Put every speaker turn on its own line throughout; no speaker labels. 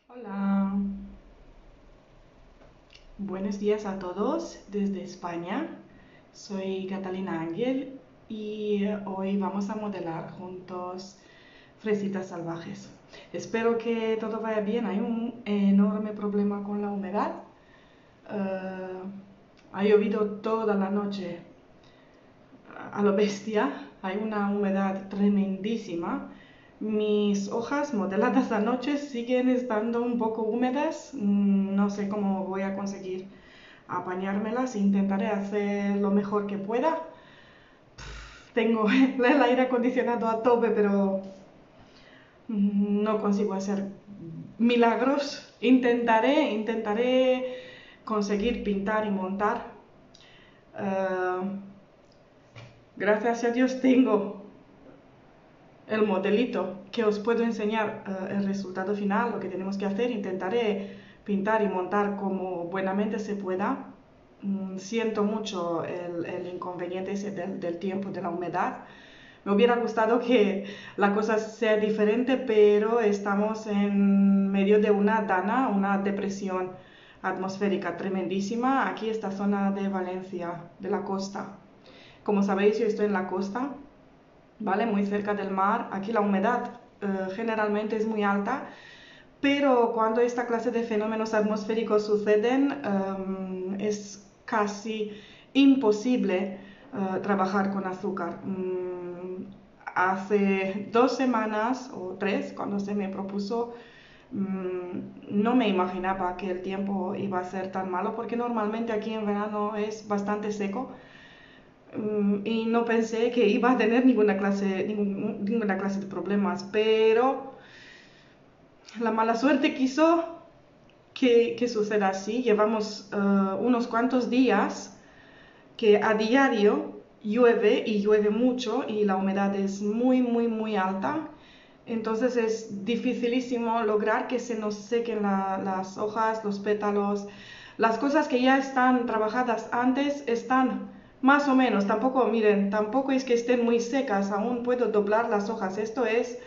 Hola, buenos días a todos desde España. Soy Catalina Ángel y hoy vamos a modelar juntos fresitas salvajes. Espero que todo vaya bien. Hay un enorme problema con la humedad. Eh, ha llovido toda la noche a lo bestia, hay una humedad tremendísima. Mis hojas modeladas anoche siguen estando un poco húmedas. No sé cómo voy a conseguir apañármelas. Intentaré hacer lo mejor que pueda. Tengo el aire acondicionado a tope, pero no consigo hacer milagros. Intentaré conseguir pintar y montar. Uh, Gracias a Dios tengo el modelito que os puedo enseñar el resultado final, lo que tenemos que hacer. Intentaré pintar y montar como buenamente se pueda. Siento mucho el inconveniente ese del tiempo, de la humedad. Me hubiera gustado que la cosa sea diferente, pero estamos en medio de una dana, una depresión atmosférica tremendísima. Aquí esta zona de Valencia, de la costa. Como sabéis, yo estoy en la costa, ¿vale? Muy cerca del mar. Aquí la humedad generalmente es muy alta, pero cuando esta clase de fenómenos atmosféricos suceden, es casi imposible trabajar con azúcar. Hace 2 semanas o 3, cuando se me propuso, no me imaginaba que el tiempo iba a ser tan malo, porque normalmente aquí en verano es bastante seco. Y no pensé que iba a tener ninguna clase de problemas, pero la mala suerte quiso que suceda así. Llevamos unos cuantos días que a diario llueve y llueve mucho y la humedad es muy alta. Entonces es dificilísimo lograr que se nos sequen las hojas, los pétalos. Las cosas que ya están trabajadas antes están más o menos, tampoco, miren, tampoco es que estén muy secas, aún puedo doblar las hojas. Esto es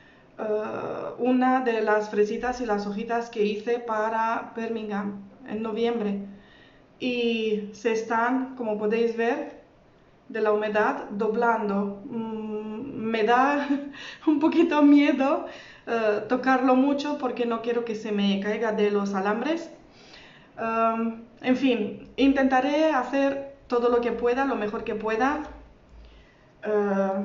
una de las fresitas y las hojitas que hice para Birmingham en noviembre. Y se están, como podéis ver, de la humedad doblando. Me da un poquito miedo tocarlo mucho porque no quiero que se me caiga de los alambres. En fin, intentaré hacer todo lo que pueda, lo mejor que pueda. Uh,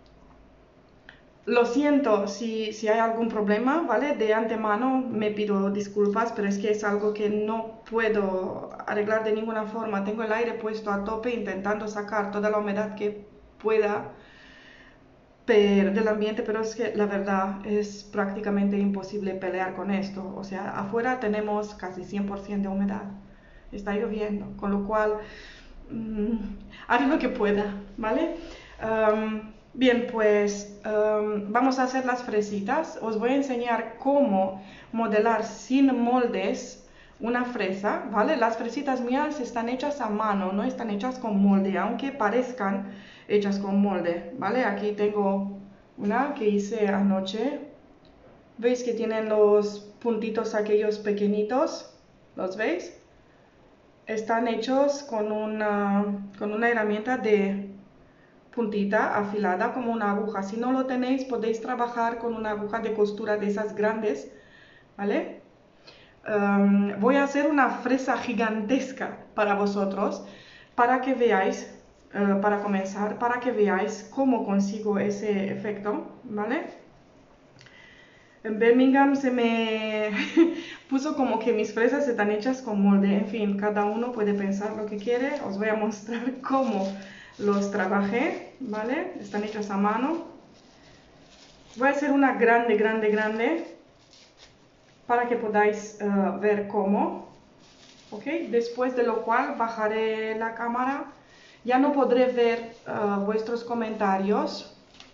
lo siento si hay algún problema, ¿vale? De antemano me pido disculpas, pero es que es algo que no puedo arreglar de ninguna forma. Tengo el aire puesto a tope intentando sacar toda la humedad que pueda del ambiente, pero es que la verdad es prácticamente imposible pelear con esto. O sea, afuera tenemos casi 100% de humedad. Está lloviendo, con lo cual mm, haré lo que pueda, ¿vale? Bien, pues vamos a hacer las fresitas. Os voy a enseñar cómo modelar sin moldes una fresa, ¿vale? Las fresitas mías están hechas a mano, no están hechas con molde, aunque parezcan hechas con molde, ¿vale? Aquí tengo una que hice anoche. ¿Veis que tienen los puntitos aquellos pequeñitos? ¿Los veis? Están hechos con una herramienta de puntita afilada como una aguja. Si no lo tenéis, podéis trabajar con una aguja de costura de esas grandes, ¿vale? Voy a hacer una fresa gigantesca para vosotros, para que veáis, para comenzar, para que veáis cómo consigo ese efecto, ¿vale? En Birmingham se me puso como que mis fresas están hechas con molde. En fin, cada uno puede pensar lo que quiere. Os voy a mostrar cómo los trabajé, ¿vale? Están hechas a mano. Voy a hacer una grande, para que podáis ver cómo. ¿Ok? Después de lo cual bajaré la cámara. Ya no podré ver vuestros comentarios.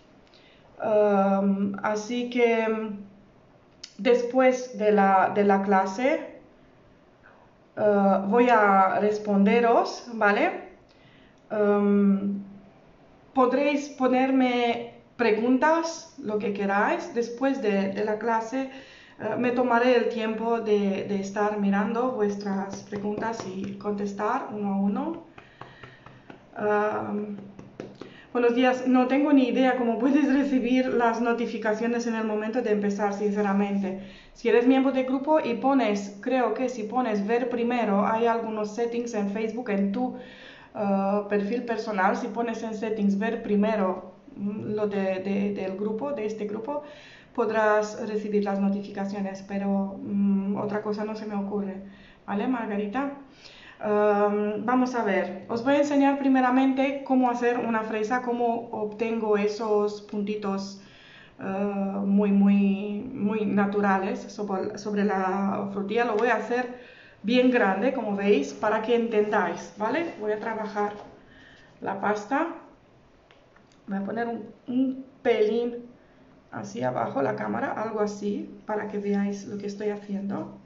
Así que después de la clase voy a responderos, ¿vale? Podréis ponerme preguntas, lo que queráis. Después de la clase Me tomaré el tiempo de estar mirando vuestras preguntas y contestar uno a uno. Um, Buenos días, no tengo ni idea cómo puedes recibir las notificaciones en el momento de empezar, sinceramente. Si eres miembro del grupo y pones, creo que si pones ver primero, hay algunos settings en Facebook, en tu perfil personal, si pones en settings ver primero lo del grupo, de este grupo, podrás recibir las notificaciones, pero otra cosa no se me ocurre. ¿Vale, Margarita? Vamos a ver, os voy a enseñar primeramente cómo hacer una fresa, cómo obtengo esos puntitos muy naturales sobre la frutilla. Lo voy a hacer bien grande, como veis, para que entendáis, ¿vale? Voy a trabajar la pasta, voy a poner un pelín así abajo la cámara, algo así, para que veáis lo que estoy haciendo.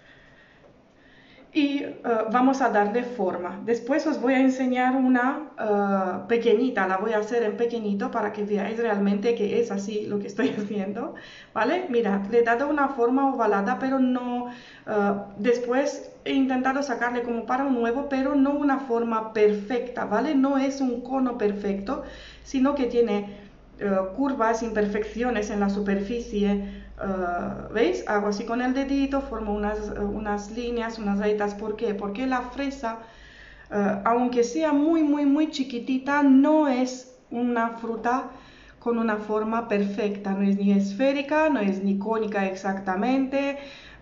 Y vamos a darle forma. Después os voy a enseñar una pequeñita, la voy a hacer en pequeñito para que veáis realmente que es así lo que estoy haciendo, ¿vale? Mirad, le he dado una forma ovalada, pero no, después he intentado sacarle como para un huevo, pero no una forma perfecta, ¿vale? No es un cono perfecto, sino que tiene curvas, imperfecciones en la superficie. ¿Veis? Hago así con el dedito, formo unas líneas, unas rayitas. ¿Por qué? Porque la fresa, aunque sea muy chiquitita, no es una fruta con una forma perfecta. No es ni esférica, no es ni cónica exactamente,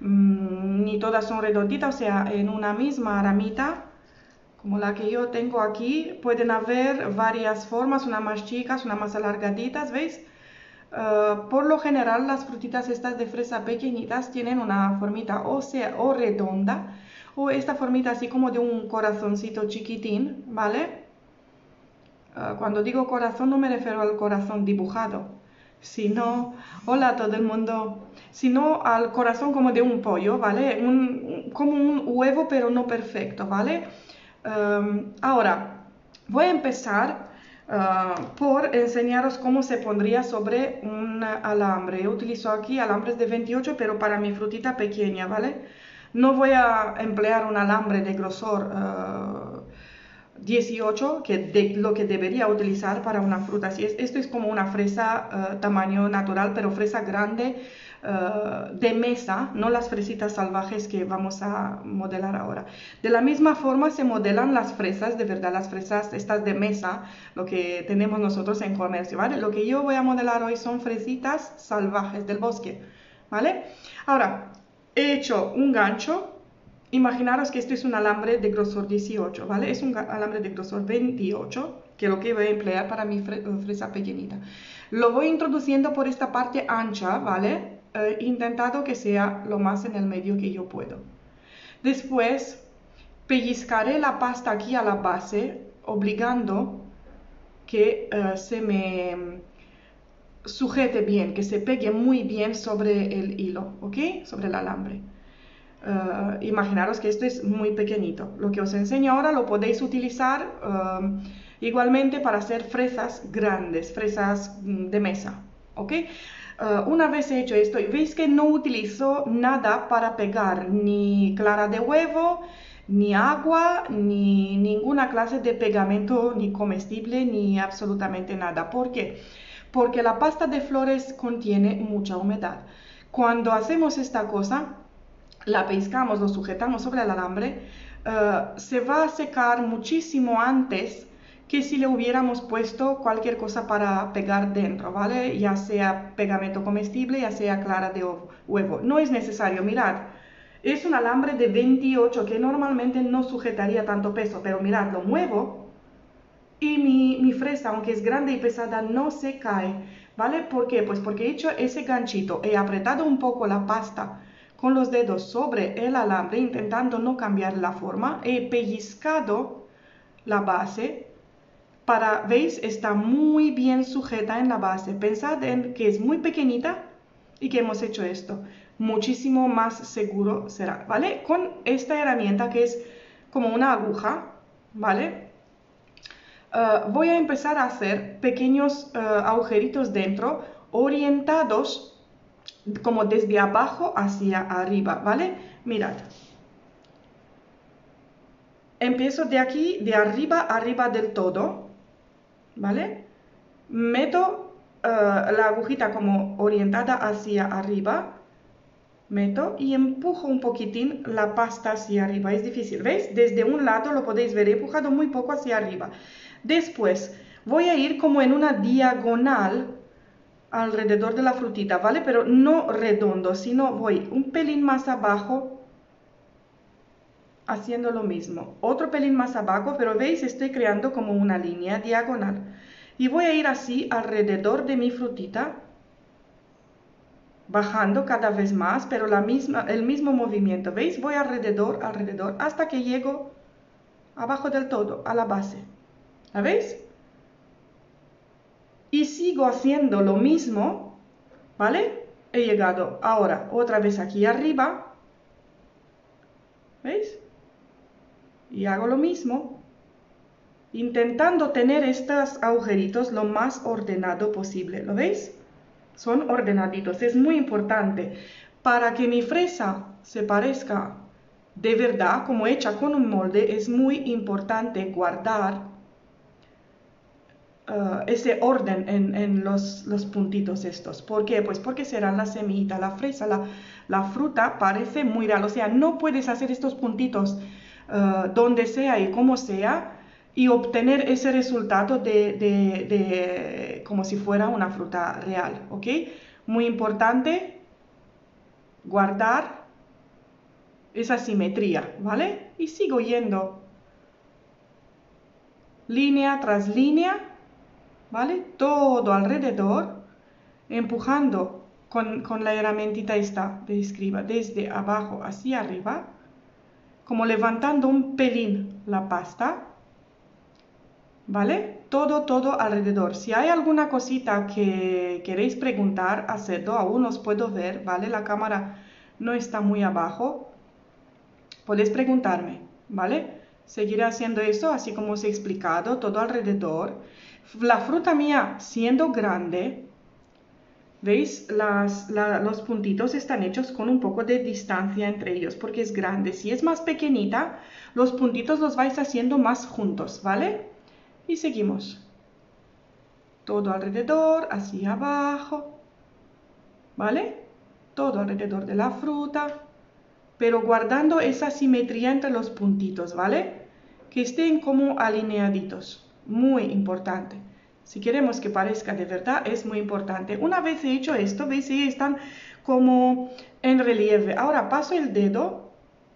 ni todas son redonditas. O sea, en una misma ramita, como la que yo tengo aquí, pueden haber varias formas, una más chicas, una más alargaditas, ¿veis? Por lo general las frutitas estas de fresa pequeñitas tienen una formita o sea o redonda o esta formita así como de un corazoncito chiquitín, ¿vale? Cuando digo corazón no me refiero al corazón dibujado, sino, hola a todo el mundo, sino al corazón como de un pollo, ¿vale? Como un huevo pero no perfecto, ¿vale? Ahora voy a empezar por enseñaros cómo se pondría sobre un alambre. Yo utilizo aquí alambres de 28, pero para mi frutita pequeña, ¿vale? No voy a emplear un alambre de grosor 18, lo que debería utilizar para una fruta. Así es, esto es como una fresa tamaño natural, pero fresa grande de mesa, no las fresitas salvajes que vamos a modelar ahora. De la misma forma se modelan las fresas, de verdad, las fresas estas de mesa, lo que tenemos nosotros en comercio, ¿vale? Lo que yo voy a modelar hoy son fresitas salvajes del bosque, ¿vale? Ahora, he hecho un gancho. Imaginaros que esto es un alambre de grosor 18, ¿vale? Es un alambre de grosor 28, que es lo que voy a emplear para mi fresa pequeñita. Lo voy introduciendo por esta parte ancha, ¿vale? Intentado que sea lo más en el medio que yo puedo. Después, pellizcaré la pasta aquí a la base, obligando que se me sujete bien, que se pegue muy bien sobre el hilo, ¿ok? Sobre el alambre. Imaginaros que esto es muy pequeñito. Lo que os enseño ahora lo podéis utilizar igualmente para hacer fresas grandes, fresas de mesa, ¿ok? Una vez hecho esto, veis que no utilizo nada para pegar, ni clara de huevo, ni agua, ni ninguna clase de pegamento, ni comestible, ni absolutamente nada. ¿Por qué? Porque la pasta de flores contiene mucha humedad. Cuando hacemos esta cosa, la pescamos, lo sujetamos sobre el alambre, se va a secar muchísimo antes que si le hubiéramos puesto cualquier cosa para pegar dentro, ¿vale? Ya sea pegamento comestible, ya sea clara de huevo. No es necesario, mirad, es un alambre de 28 que normalmente no sujetaría tanto peso, pero mirad, lo muevo y mi fresa, aunque es grande y pesada, no se cae, ¿vale? ¿Por qué? Pues porque he hecho ese ganchito, he apretado un poco la pasta con los dedos sobre el alambre, intentando no cambiar la forma, he pellizcado la base, ¿veis? Está muy bien sujeta en la base. Pensad en que es muy pequeñita y que hemos hecho esto. Muchísimo más seguro será, ¿vale? Con esta herramienta que es como una aguja, ¿vale? Voy a empezar a hacer pequeños agujeritos dentro, orientados como desde abajo hacia arriba, ¿vale? Mirad. Empiezo de aquí, de arriba, arriba del todo, ¿vale? Meto la agujita como orientada hacia arriba, meto y empujo un poquitín la pasta hacia arriba. Es difícil, ¿veis? Desde un lado lo podéis ver, he empujado muy poco hacia arriba. Después voy a ir como en una diagonal alrededor de la frutita, ¿vale? Pero no redondo, sino voy un pelín más abajo haciendo lo mismo. Otro pelín más abajo, pero veis, estoy creando como una línea diagonal. Y voy a ir así alrededor de mi frutita, bajando cada vez más, pero el mismo movimiento, ¿veis? Voy alrededor, alrededor, hasta que llego abajo del todo, a la base. ¿La veis? Y sigo haciendo lo mismo, ¿vale? He llegado ahora otra vez aquí arriba, ¿veis? Y hago lo mismo, intentando tener estos agujeritos lo más ordenado posible, ¿lo veis? Son ordenaditos, es muy importante. Para que mi fresa se parezca de verdad, como hecha con un molde, es muy importante guardar ese orden en los puntitos estos. ¿Por qué? Pues porque será la semillita, la fresa, la fruta parece muy real. O sea, no puedes hacer estos puntitos donde sea y como sea y obtener ese resultado como si fuera una fruta real, ¿ok? Muy importante guardar esa simetría, ¿vale? Y sigo yendo línea tras línea, ¿vale? Todo alrededor, empujando con la herramientita esta de escriba desde abajo hacia arriba, como levantando un pelín la pasta, ¿vale? Todo alrededor. Si hay alguna cosita que queréis preguntar, hacedlo, aún os puedo ver, ¿vale? La cámara no está muy abajo, podéis preguntarme, ¿vale? Seguiré haciendo eso, así como os he explicado, todo alrededor. La fruta mía, siendo grande, ¿veis? Los puntitos están hechos con un poco de distancia entre ellos, porque es grande. Si es más pequeñita, los puntitos los vais haciendo más juntos, ¿vale? Y seguimos. Todo alrededor, hacia abajo, ¿vale? Todo alrededor de la fruta, pero guardando esa simetría entre los puntitos, ¿vale? Que estén como alineaditos, muy importante. Si queremos que parezca de verdad, es muy importante. Una vez he hecho esto, veis, ya están como en relieve. Ahora paso el dedo,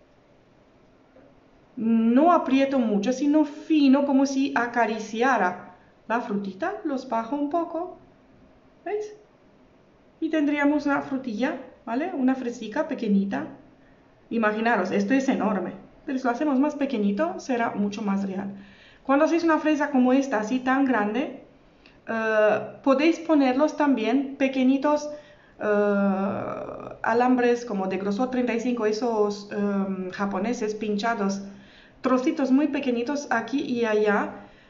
no aprieto mucho, sino fino, como si acariciara la frutita, los bajo un poco, ¿veis? Y tendríamos una frutilla, ¿vale? Una fresica pequeñita. Imaginaros, esto es enorme, pero si lo hacemos más pequeñito, será mucho más real. Cuando hacéis una fresa como esta, así tan grande, podéis ponerlos también pequeñitos alambres como de grosor 35, esos japoneses pinchados, trocitos muy pequeñitos aquí y allá.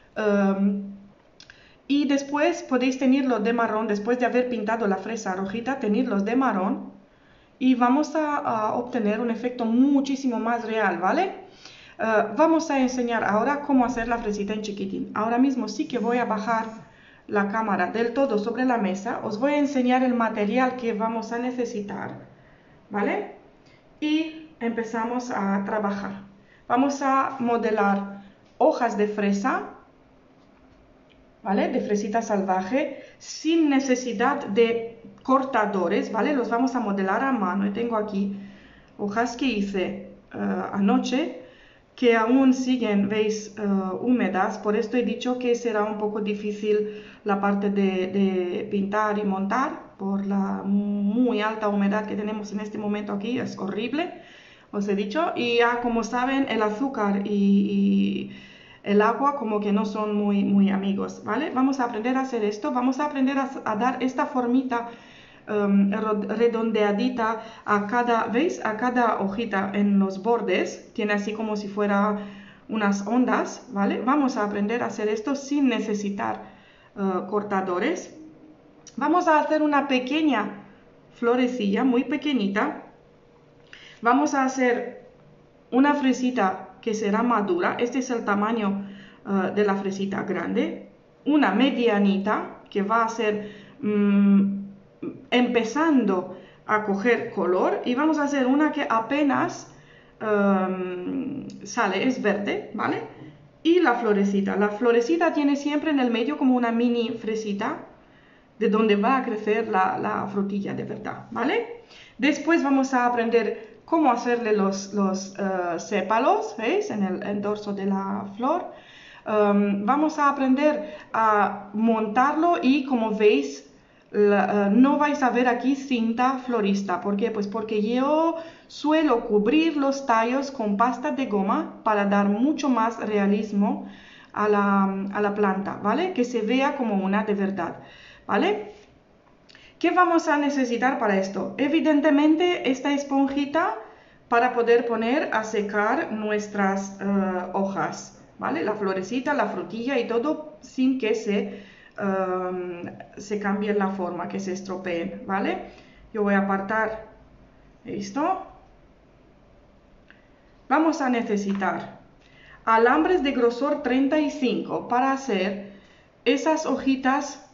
Y después podéis tenerlos de marrón, después de haber pintado la fresa rojita, tenerlos de marrón. Y vamos a obtener un efecto muchísimo más real, ¿vale? Vamos a enseñar ahora cómo hacer la fresita en chiquitín. Ahora mismo sí que voy a bajar la cámara del todo sobre la mesa. Os voy a enseñar el material que vamos a necesitar, ¿vale? Y empezamos a trabajar. Vamos a modelar hojas de fresa, ¿vale? De fresita salvaje, sin necesidad de cortadores, ¿vale? Los vamos a modelar a mano. Y tengo aquí hojas que hice anoche, que aún siguen, veis, húmedas. Por esto he dicho que será un poco difícil la parte de pintar y montar, por la muy alta humedad que tenemos en este momento aquí. Es horrible, os he dicho. Y ya, como saben, el azúcar y el agua como que no son muy amigos, ¿vale? Vamos a aprender a hacer esto, vamos a aprender a dar esta formita redondeadita a cada, ¿veis? A cada hojita en los bordes, tiene así como si fuera unas ondas, ¿vale? Vamos a aprender a hacer esto sin necesitar cortadores. Vamos a hacer una pequeña florecilla muy pequeñita. Vamos a hacer una fresita que será madura. Este es el tamaño de la fresita grande. Una medianita que va a ser empezando a coger color. Y vamos a hacer una que apenas sale, es verde, ¿vale? Y la florecita tiene siempre en el medio como una mini fresita de donde va a crecer la frutilla de verdad, ¿vale? Después vamos a aprender cómo hacerle los sépalos, ¿veis? En el dorso de la flor. Vamos a aprender a montarlo y como veis, no vais a ver aquí cinta florista. ¿Por qué? Pues porque yo suelo cubrir los tallos con pasta de goma para dar mucho más realismo a la planta, ¿vale? Que se vea como una de verdad, ¿vale? ¿Qué vamos a necesitar para esto? Evidentemente esta esponjita para poder poner a secar nuestras hojas, ¿vale? La florecita, la frutilla y todo sin que se cambie la forma, que se estropeen, ¿vale? Yo voy a apartar esto. Vamos a necesitar alambres de grosor 35 para hacer esas hojitas,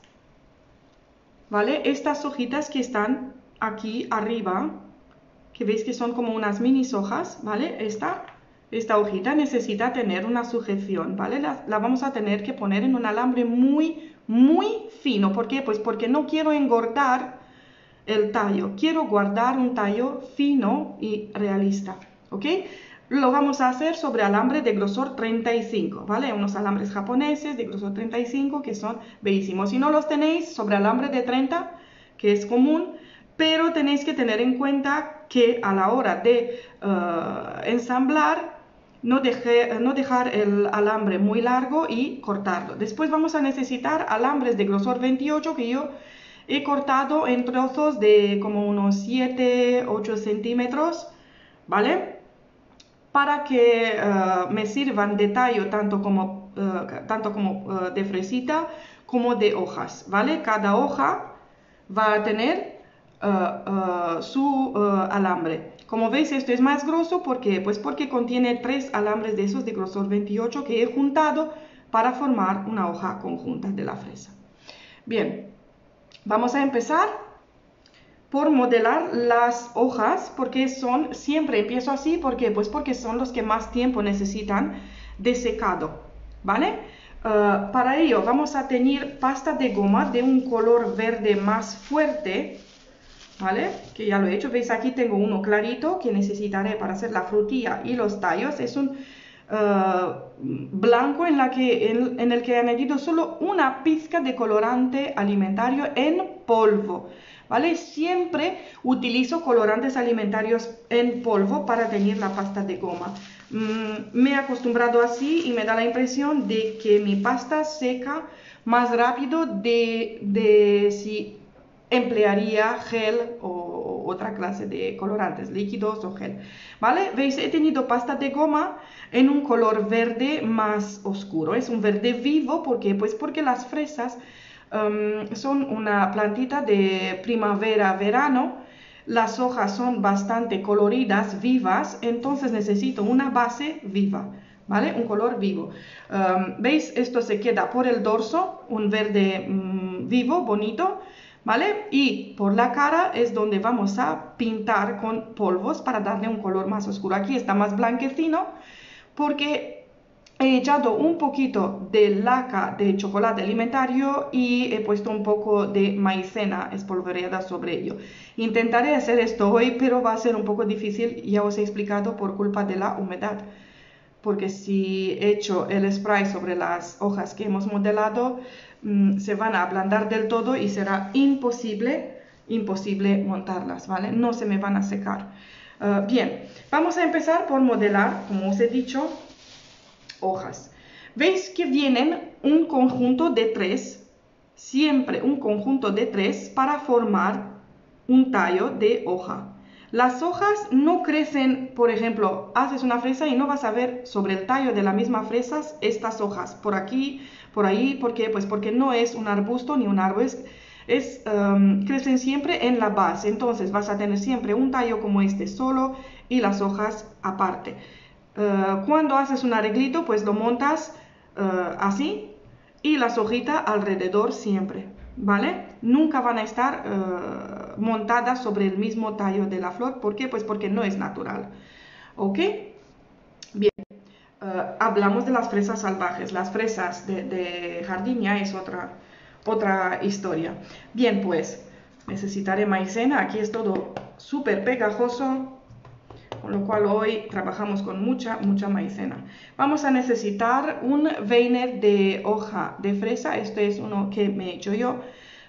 ¿vale? Estas hojitas que están aquí arriba, que veis que son como unas mini hojas, ¿vale? Esta hojita necesita tener una sujeción, ¿vale? La vamos a tener que poner en un alambre muy, muy fino. ¿Por qué? Pues porque no quiero engordar el tallo. Quiero guardar un tallo fino y realista, ¿ok? Lo vamos a hacer sobre alambre de grosor 35, ¿vale? Unos alambres japoneses de grosor 35 que son bellísimos. Si no los tenéis, sobre alambre de 30, que es común, pero tenéis que tener en cuenta que a la hora de ensamblar, no dejar el alambre muy largo y cortarlo. Después vamos a necesitar alambres de grosor 28 que yo he cortado en trozos de como unos 7-8 centímetros, ¿vale? Para que me sirvan de tallo tanto como de fresita como de hojas, ¿vale? Cada hoja va a tener su alambre. Como veis, esto es más grueso, ¿por qué? Pues porque contiene 3 alambres de esos de grosor 28 que he juntado para formar una hoja conjunta de la fresa. Bien, vamos a empezar por modelar las hojas, porque siempre empiezo así, ¿por qué? Pues porque son los que más tiempo necesitan de secado, ¿vale? Para ello vamos a tener pasta de goma de un color verde más fuerte, ¿vale? Que ya lo he hecho, veis aquí tengo uno clarito que necesitaré para hacer la frutilla y los tallos. Es un blanco en el que he añadido solo una pizca de colorante alimentario en polvo, ¿vale? Siempre utilizo colorantes alimentarios en polvo para tener la pasta de goma. Me he acostumbrado así y me da la impresión de que mi pasta seca más rápido de si emplearía gel o otra clase de colorantes, líquidos o gel, ¿vale? Veis, he tenido pasta de goma en un color verde más oscuro. Es un verde vivo, ¿por qué? Pues porque las fresas son una plantita de primavera-verano. Las hojas son bastante coloridas, vivas, entonces necesito una base viva, ¿vale? Un color vivo. ¿Veis? Esto se queda por el dorso, un verde vivo, bonito, ¿vale? Y por la cara es donde vamos a pintar con polvos para darle un color más oscuro. Aquí está más blanquecino porque he echado un poquito de laca de chocolate alimentario y he puesto un poco de maicena espolvoreada sobre ello. Intentaré hacer esto hoy, pero va a ser un poco difícil, ya os he explicado, por culpa de la humedad. Porque si echo el spray sobre las hojas que hemos modelado, se van a ablandar del todo y será imposible montarlas, ¿vale? No se me van a secar. Bien, vamos a empezar por modelar, como os he dicho, hojas. Veis que vienen un conjunto de 3, siempre un conjunto de 3 para formar un tallo de hoja. Las hojas no crecen, por ejemplo, haces una fresa y no vas a ver sobre el tallo de la misma fresa estas hojas, por aquí, por ahí, ¿por qué? Pues porque no es un arbusto ni un árbol, crecen siempre en la base, entonces vas a tener siempre un tallo como este solo y las hojas aparte. Cuando haces un arreglito, pues lo montas así y las hojitas alrededor siempre, ¿vale? Nunca van a estar montadas sobre el mismo tallo de la flor. ¿Por qué? Pues porque no es natural, ¿ok? Bien. Hablamos de las fresas salvajes. Las fresas de jardín ya es otra historia. Bien, pues necesitaré maicena. Aquí es todo súper pegajoso, con lo cual hoy trabajamos con mucha maicena. Vamos a necesitar un veiner de hoja de fresa. Este es uno que me he hecho yo.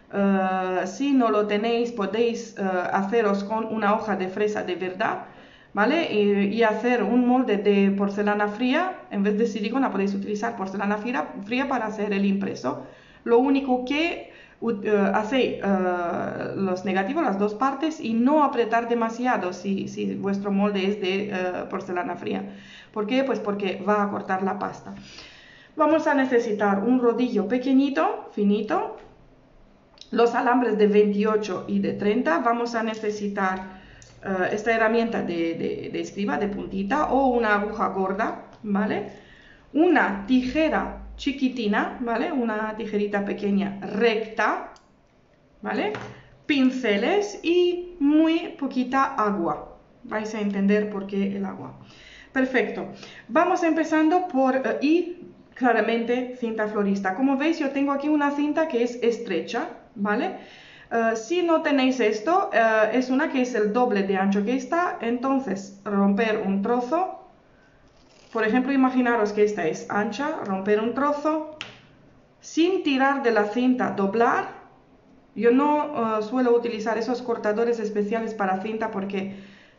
Si no lo tenéis, podéis haceros con una hoja de fresa de verdad, ¿vale? Y hacer un molde de porcelana fría. En vez de silicona podéis utilizar porcelana fría para hacer el impreso. Lo único que hacéis los negativos, las dos partes, y no apretar demasiado si vuestro molde es de porcelana fría. ¿Por qué? Pues porque va a cortar la pasta. Vamos a necesitar un rodillo pequeñito, finito, los alambres de 28 y de 30. Vamos a necesitar esta herramienta de escriba de puntita o una aguja gorda, ¿vale? Una tijera chiquitina, ¿vale? Una tijerita pequeña recta, ¿vale? Pinceles y muy poquita agua. Vais a entender por qué el agua. Perfecto. Vamos empezando por y claramente cinta florista. Como veis, yo tengo aquí una cinta que es estrecha, ¿vale? Si no tenéis esto, es una que es el doble de ancho que esta, entonces romper un trozo. Por ejemplo, imaginaros que esta es ancha, romper un trozo, sin tirar de la cinta, doblar. Yo no suelo utilizar esos cortadores especiales para cinta porque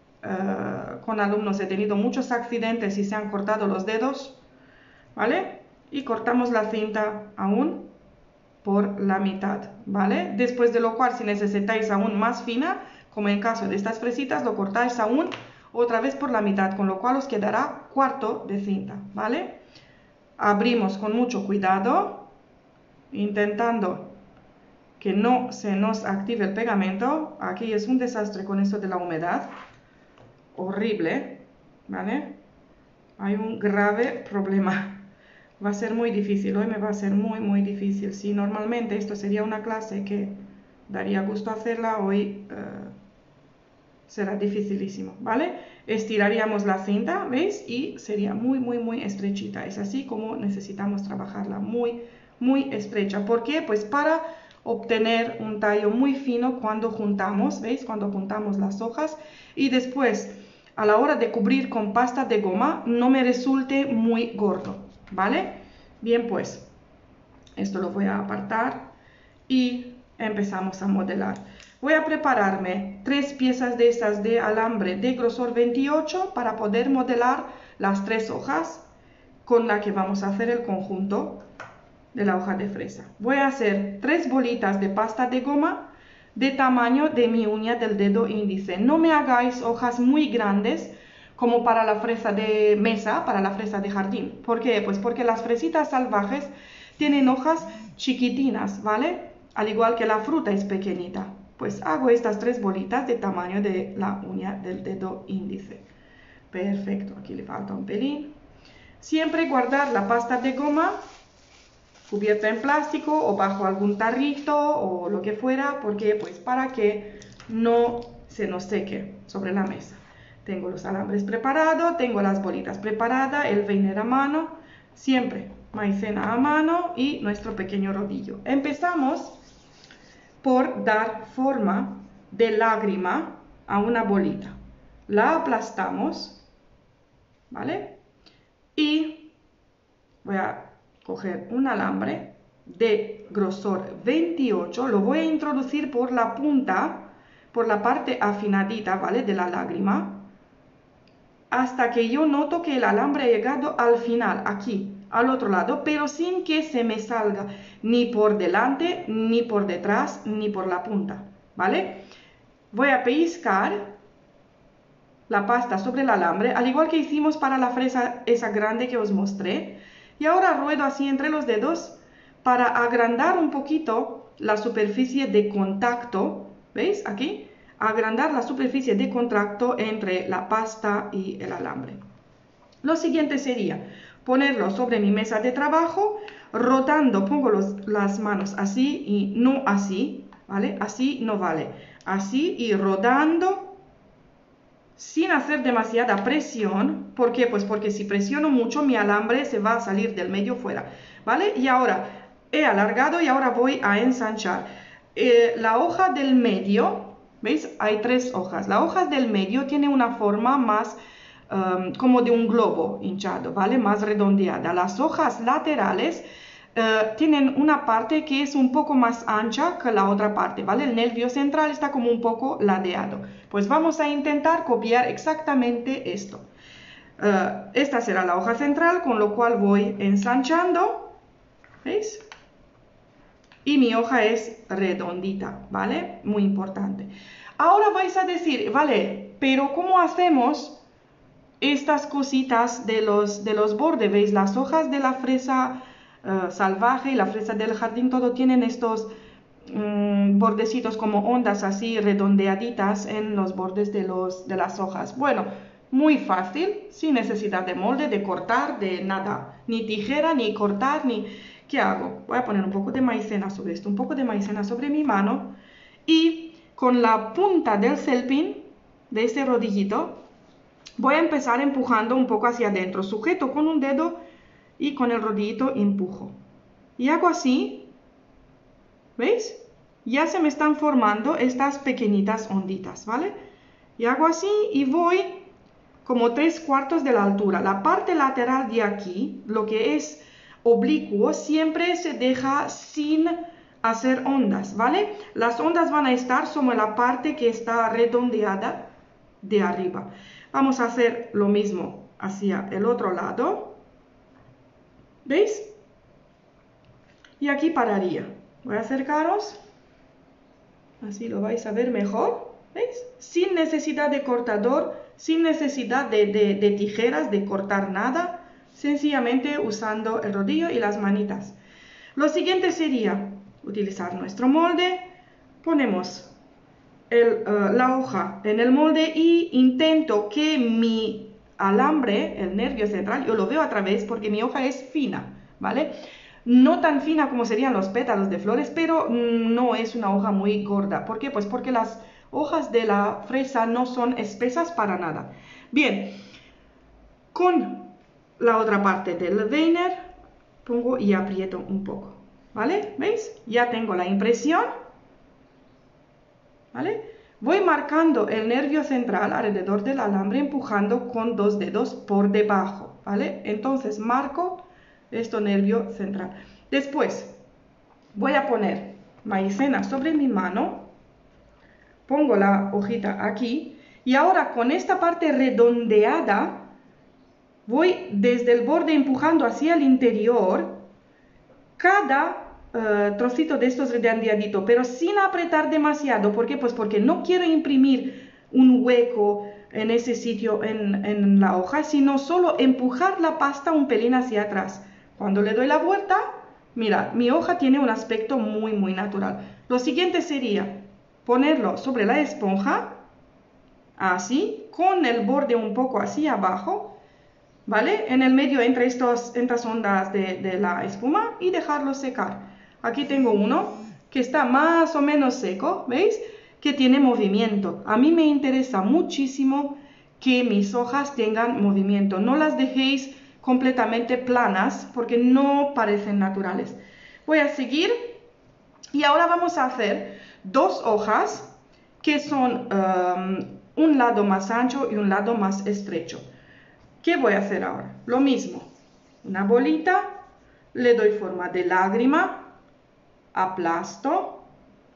con alumnos he tenido muchos accidentes y se han cortado los dedos, ¿vale? Y cortamos la cinta aún por la mitad, ¿vale? Después de lo cual, si necesitáis aún más fina, como en caso de estas fresitas, lo cortáis aún otra vez por la mitad, con lo cual os quedará cuarto de cinta, ¿vale? Abrimos con mucho cuidado, intentando que no se nos active el pegamento. Aquí es un desastre con esto de la humedad, horrible, ¿vale? Hay un grave problema. Va a ser muy difícil, hoy me va a ser muy difícil. Si normalmente esto sería una clase que daría gusto hacerla, hoy será dificilísimo, ¿vale? Estiraríamos la cinta, ¿veis? Y sería muy estrechita. Es así como necesitamos trabajarla, muy estrecha. ¿Por qué? Pues para obtener un tallo muy fino cuando juntamos, ¿veis? Cuando juntamos las hojas y después a la hora de cubrir con pasta de goma no me resulte muy gordo, ¿vale? Bien, pues esto lo voy a apartar y empezamos a modelar. Voy a prepararme 3 piezas de estas de alambre de grosor 28 para poder modelar las 3 hojas con la que vamos a hacer el conjunto de la hoja de fresa. Voy a hacer 3 bolitas de pasta de goma de tamaño de mi uña del dedo índice. No me hagáis hojas muy grandes como para la fresa de mesa, para la fresa de jardín. ¿Por qué? Pues porque las fresitas salvajes tienen hojas chiquitinas, ¿vale? Al igual que la fruta es pequeñita. Pues hago estas 3 bolitas de tamaño de la uña del dedo índice. Perfecto, aquí le falta un pelín. Siempre guardar la pasta de goma cubierta en plástico o bajo algún tarrito o lo que fuera, porque pues para que no se nos seque sobre la mesa. Tengo los alambres preparados, tengo las bolitas preparadas, el veiner a mano, siempre maicena a mano y nuestro pequeño rodillo. Empezamos por dar forma de lágrima a una bolita. La aplastamos, ¿vale? Y voy a coger un alambre de grosor 28, lo voy a introducir por la punta, por la parte afinadita, ¿vale? De la lágrima, hasta que yo noto que el alambre ha llegado al final, aquí, al otro lado, pero sin que se me salga ni por delante, ni por detrás, ni por la punta, ¿vale? Voy a pellizcar la pasta sobre el alambre, al igual que hicimos para la fresa esa grande que os mostré. Y ahora ruedo así entre los dedos para agrandar un poquito la superficie de contacto, ¿veis? Aquí, agrandar la superficie de contacto entre la pasta y el alambre. Lo siguiente sería ponerlo sobre mi mesa de trabajo, rotando, pongo las manos así y no así, ¿vale? Así no vale. Así y rodando sin hacer demasiada presión. ¿Por qué? Pues porque si presiono mucho mi alambre se va a salir del medio fuera, ¿vale? Y ahora he alargado y ahora voy a ensanchar. La hoja del medio, ¿veis? Hay 3 hojas. La hoja del medio tiene una forma más como de un globo hinchado, ¿vale? Más redondeada. Las hojas laterales tienen una parte que es un poco más ancha que la otra parte, ¿vale? El nervio central está como un poco ladeado. Pues vamos a intentar copiar exactamente esto. Esta será la hoja central, con lo cual voy ensanchando, ¿veis? Y mi hoja es redondita, ¿vale? Muy importante. Ahora vais a decir, vale, pero ¿cómo hacemos estas cositas de los bordes? ¿Veis? Las hojas de la fresa salvaje y la fresa del jardín, todo tienen estos bordecitos como ondas así redondeaditas en los bordes de las hojas. Bueno, muy fácil, sin necesidad de molde, de cortar, de nada, ni tijera, ni cortar, ni... ¿Qué hago? Voy a poner un poco de maicena sobre esto, un poco de maicena sobre mi mano y con la punta del celpín, de este rodillito, voy a empezar empujando un poco hacia adentro, sujeto con un dedo y con el rodillito empujo. Y hago así, ¿veis? Ya se me están formando estas pequeñitas onditas, ¿vale? Y hago así y voy como 3/4 de la altura. La parte lateral de aquí, lo que es oblicuo, siempre se deja sin hacer ondas, ¿vale? Las ondas van a estar sobre la parte que está redondeada de arriba. Vamos a hacer lo mismo hacia el otro lado. ¿Veis? Y aquí pararía. Voy a acercaros. Así lo vais a ver mejor. ¿Veis? Sin necesidad de cortador, sin necesidad de tijeras, de cortar nada. Sencillamente usando el rodillo y las manitas. Lo siguiente sería utilizar nuestro molde. Ponemos la hoja en el molde y intento que mi alambre, el nervio central, yo lo veo a través porque mi hoja es fina, ¿vale? No tan fina como serían los pétalos de flores, pero no es una hoja muy gorda. ¿Por qué? Pues porque las hojas de la fresa no son espesas para nada. Bien, con la otra parte del Weiner pongo y aprieto un poco, ¿vale? ¿Veis? Ya tengo la impresión, ¿vale? Voy marcando el nervio central alrededor del alambre empujando con 2 dedos por debajo, ¿vale? Entonces marco este nervio central. Después voy a poner maicena sobre mi mano, pongo la hojita aquí y ahora con esta parte redondeada voy desde el borde empujando hacia el interior cada trocito de estos redondeaditos, pero sin apretar demasiado. ¿Por qué? Pues porque no quiero imprimir un hueco en ese sitio en la hoja, sino solo empujar la pasta un pelín hacia atrás. Cuando le doy la vuelta, mira, mi hoja tiene un aspecto muy, muy natural. Lo siguiente sería ponerlo sobre la esponja, así, con el borde un poco hacia abajo, ¿vale? En el medio entre estas ondas de la espuma y dejarlo secar. Aquí tengo uno que está más o menos seco, ¿veis? Que tiene movimiento. A mí me interesa muchísimo que mis hojas tengan movimiento. No las dejéis completamente planas porque no parecen naturales. Voy a seguir y ahora vamos a hacer 2 hojas que son un lado más ancho y un lado más estrecho. ¿Qué voy a hacer ahora? Lo mismo, una bolita, le doy forma de lágrima, aplasto,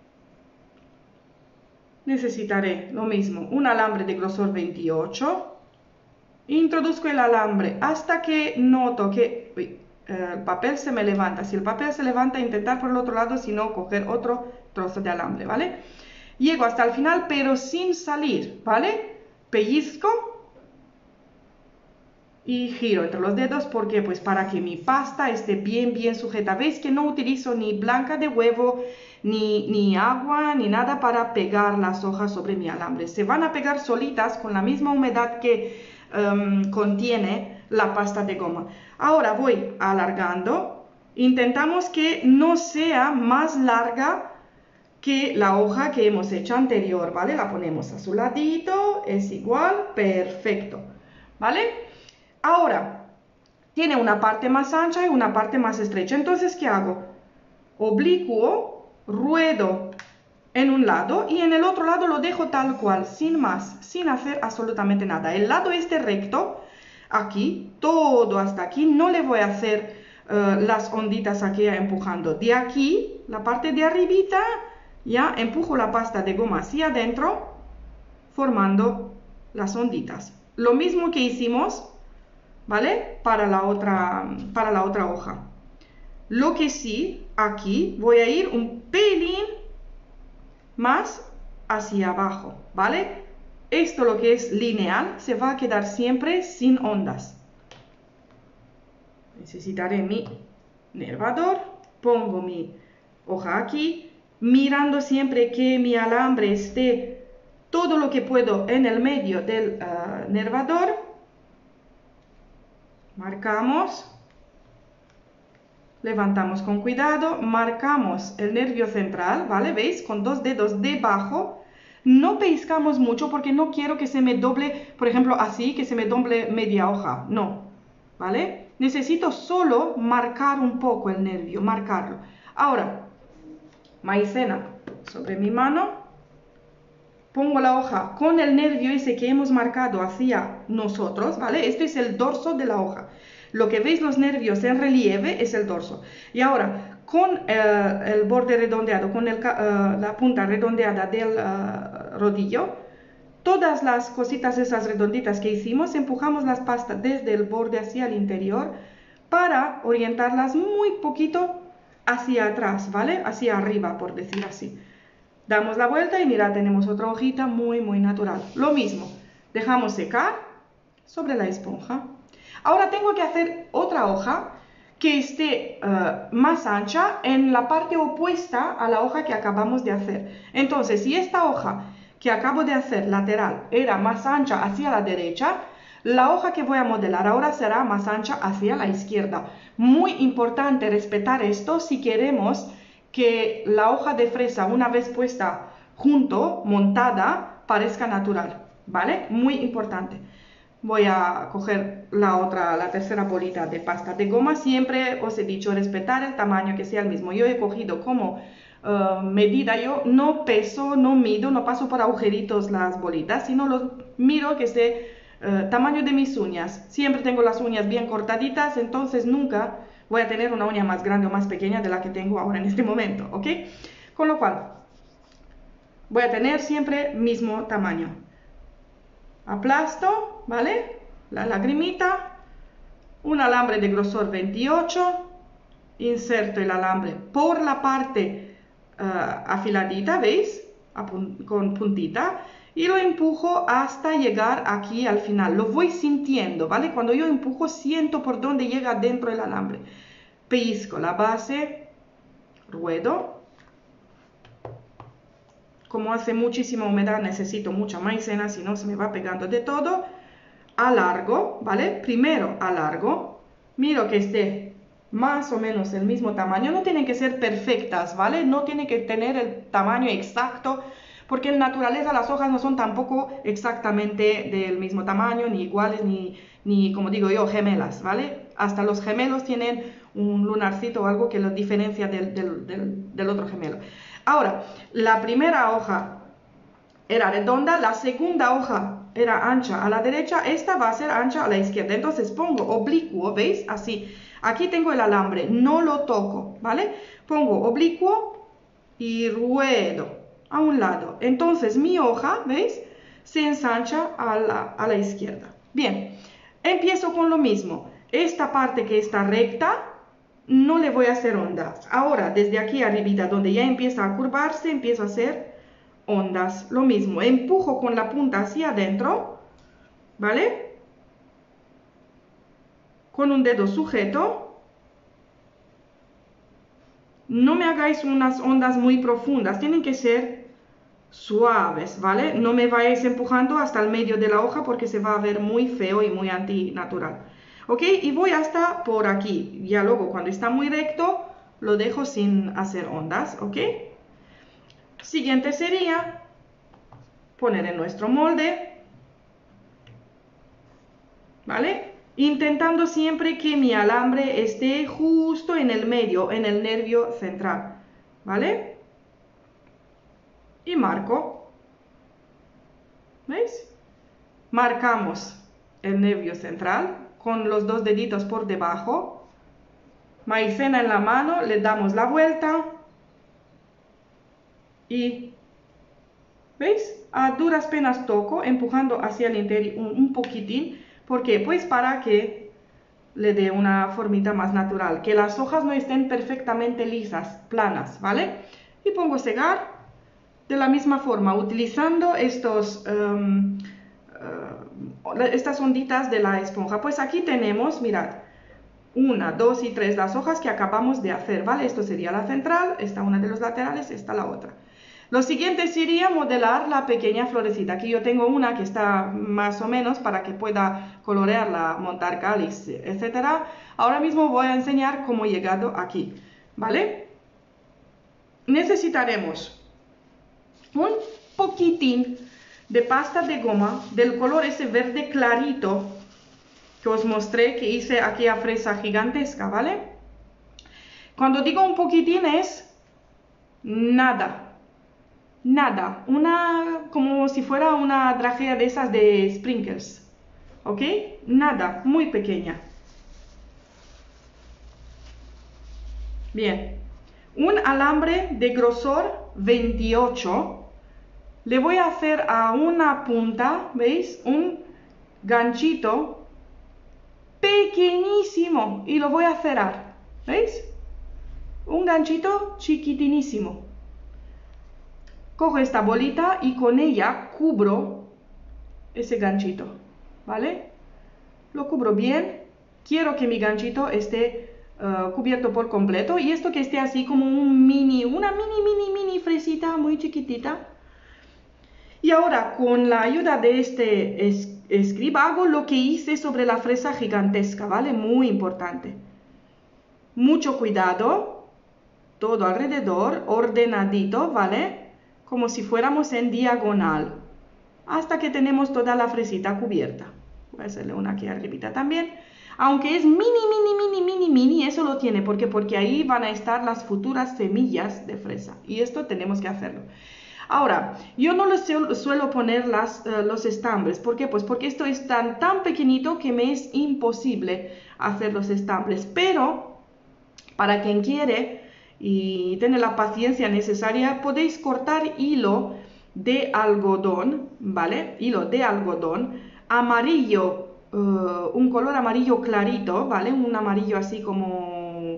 necesitaré lo mismo, un alambre de grosor 28, introduzco el alambre hasta que noto que el papel se me levanta. Si el papel se levanta, intentar por el otro lado, si no, coger otro trozo de alambre, ¿vale? Llego hasta el final, pero sin salir, ¿vale? Pellizco. y giro entre los dedos porque pues para que mi pasta esté bien sujeta. Veis que no utilizo ni blanca de huevo, ni agua, ni nada para pegar las hojas sobre mi alambre. Se van a pegar solitas con la misma humedad que contiene la pasta de goma. Ahora voy alargando. Intentamos que no sea más larga que la hoja que hemos hecho anterior, ¿vale? La ponemos a su ladito, es igual, perfecto, ¿vale? Ahora, tiene una parte más ancha y una parte más estrecha. Entonces, ¿qué hago? Oblicuo, ruedo en un lado y en el otro lado lo dejo tal cual, sin más, sin hacer absolutamente nada. El lado este recto, aquí, todo hasta aquí, no le voy a hacer las onditas aquí empujando. De aquí, la parte de arribita, ya empujo la pasta de goma hacia adentro, formando las onditas. Lo mismo que hicimos, ¿vale? Para la otra hoja. Lo que sí, aquí voy a ir un pelín más hacia abajo, ¿vale? Esto lo que es lineal se va a quedar siempre sin ondas. Necesitaré mi nervador, pongo mi hoja aquí, mirando siempre que mi alambre esté todo lo que puedo en el medio del nervador. Marcamos, levantamos con cuidado, marcamos el nervio central, ¿vale? ¿Veis? Con 2 dedos debajo. No pellizcamos mucho porque no quiero que se me doble, por ejemplo, así, que se me doble media hoja. No, ¿vale? Necesito solo marcar un poco el nervio, marcarlo. Ahora, maicena sobre mi mano. Pongo la hoja con el nervio ese que hemos marcado hacia nosotros, ¿vale? Este es el dorso de la hoja. Lo que veis los nervios en relieve es el dorso. Y ahora, con el borde redondeado, con la punta redondeada del rodillo, todas las cositas esas redonditas que hicimos, empujamos las pastas desde el borde hacia el interior para orientarlas muy poquito hacia atrás, ¿vale? Hacia arriba, por decir así. Damos la vuelta y mirad, tenemos otra hojita muy natural. Lo mismo, dejamos secar sobre la esponja. Ahora tengo que hacer otra hoja que esté más ancha en la parte opuesta a la hoja que acabamos de hacer. Entonces, si esta hoja que acabo de hacer lateral era más ancha hacia la derecha, la hoja que voy a modelar ahora será más ancha hacia la izquierda. Muy importante respetar esto si queremos que la hoja de fresa, una vez puesta junto, montada, parezca natural, ¿vale? Muy importante. Voy a coger la tercera bolita de pasta de goma. Siempre os he dicho respetar el tamaño, que sea el mismo. Yo he cogido como medida, yo no peso, no mido, no paso por agujeritos las bolitas, sino los miro que esté tamaño de mis uñas. Siempre tengo las uñas bien cortaditas, entonces nunca voy a tener una uña más grande o más pequeña de la que tengo ahora en este momento, ¿ok? Con lo cual, voy a tener siempre mismo tamaño. Aplasto, ¿vale? La lagrimita, un alambre de grosor 28, inserto el alambre por la parte afiladita, ¿veis? Con puntita, y lo empujo hasta llegar aquí al final. Lo voy sintiendo, ¿vale? Cuando yo empujo, siento por dónde llega dentro el alambre. Pellizco la base, ruedo. Como hace muchísima humedad, necesito mucha maicena, si no se me va pegando de todo. Alargo, ¿vale? Primero alargo, miro que esté más o menos el mismo tamaño. No tienen que ser perfectas, ¿vale? No tienen que tener el tamaño exacto, porque en naturaleza las hojas no son tampoco exactamente del mismo tamaño, ni iguales, ni como digo yo, gemelas, ¿vale? Hasta los gemelos tienen un lunarcito o algo que los diferencia del otro gemelo. Ahora, la primera hoja era redonda, la segunda hoja era ancha a la derecha, esta va a ser ancha a la izquierda. Entonces pongo oblicuo, ¿veis? Así. Aquí tengo el alambre, no lo toco, ¿vale? Pongo oblicuo y ruedo a un lado. Entonces mi hoja, ¿veis? Se ensancha a la izquierda. Bien, empiezo con lo mismo. Esta parte que está recta, no le voy a hacer ondas. Ahora, desde aquí arribita, donde ya empieza a curvarse, empiezo a hacer ondas. Lo mismo, empujo con la punta hacia adentro, ¿vale? con un dedo sujeto. No me hagáis unas ondas muy profundas, tienen que ser suaves, ¿vale? No me vayáis empujando hasta el medio de la hoja porque se va a ver muy feo y muy antinatural. ¿Ok? Y voy hasta por aquí. Ya luego, cuando está muy recto, lo dejo sin hacer ondas, ¿ok? Siguiente sería poner en nuestro molde, ¿vale? Intentando siempre que mi alambre esté justo en el medio, en el nervio central, ¿vale? Y marco, ¿veis? Marcamos el nervio central con los dos deditos por debajo, maicena en la mano, le damos la vuelta y, ¿veis? A duras penas toco, empujando hacia el interior un poquitín. ¿Por qué? Pues para que le dé una formita más natural, que las hojas no estén perfectamente lisas, planas, ¿vale? Y pongo secar de la misma forma, utilizando estas onditas de la esponja. Pues aquí tenemos, mirad, 1, 2 y 3 las hojas que acabamos de hacer, ¿vale? Esto sería la central, esta una de los laterales, esta la otra. Lo siguiente sería modelar la pequeña florecita. Aquí yo tengo una que está más o menos para que pueda colorearla, montar cáliz, etc. Ahora mismo voy a enseñar cómo he llegado aquí, ¿vale? Necesitaremos un poquitín de pasta de goma del color ese verde clarito que os mostré que hice aquí a fresa gigantesca, ¿vale? Cuando digo un poquitín es nada. Nada, como si fuera una drajea de esas de sprinkles, ¿ok? Nada, muy pequeña. Bien, un alambre de grosor 28, le voy a hacer a una punta, ¿veis? Un ganchito pequeñísimo y lo voy a cerrar, ¿veis? Un ganchito chiquitinísimo. Cojo esta bolita y con ella cubro ese ganchito, ¿vale? Lo cubro bien. Quiero que mi ganchito esté cubierto por completo y esto que esté así como una mini fresita muy chiquitita. Y ahora con la ayuda de este scribe hago lo que hice sobre la fresa gigantesca, ¿vale? Muy importante. Mucho cuidado, todo alrededor, ordenadito, ¿vale? Como si fuéramos en diagonal, hasta que tenemos toda la fresita cubierta. Voy a hacerle una aquí arribita también. Aunque es mini, eso lo tiene. ¿Por qué? Porque ahí van a estar las futuras semillas de fresa. Y esto tenemos que hacerlo. Ahora, yo no les suelo poner los estambres. ¿Por qué? Pues porque esto es tan pequeñito que me es imposible hacer los estambres. Pero, para quien quiere y tiene la paciencia necesaria, podéis cortar hilo de algodón, ¿vale? Hilo de algodón amarillo, un color amarillo clarito, ¿vale? Un amarillo así como,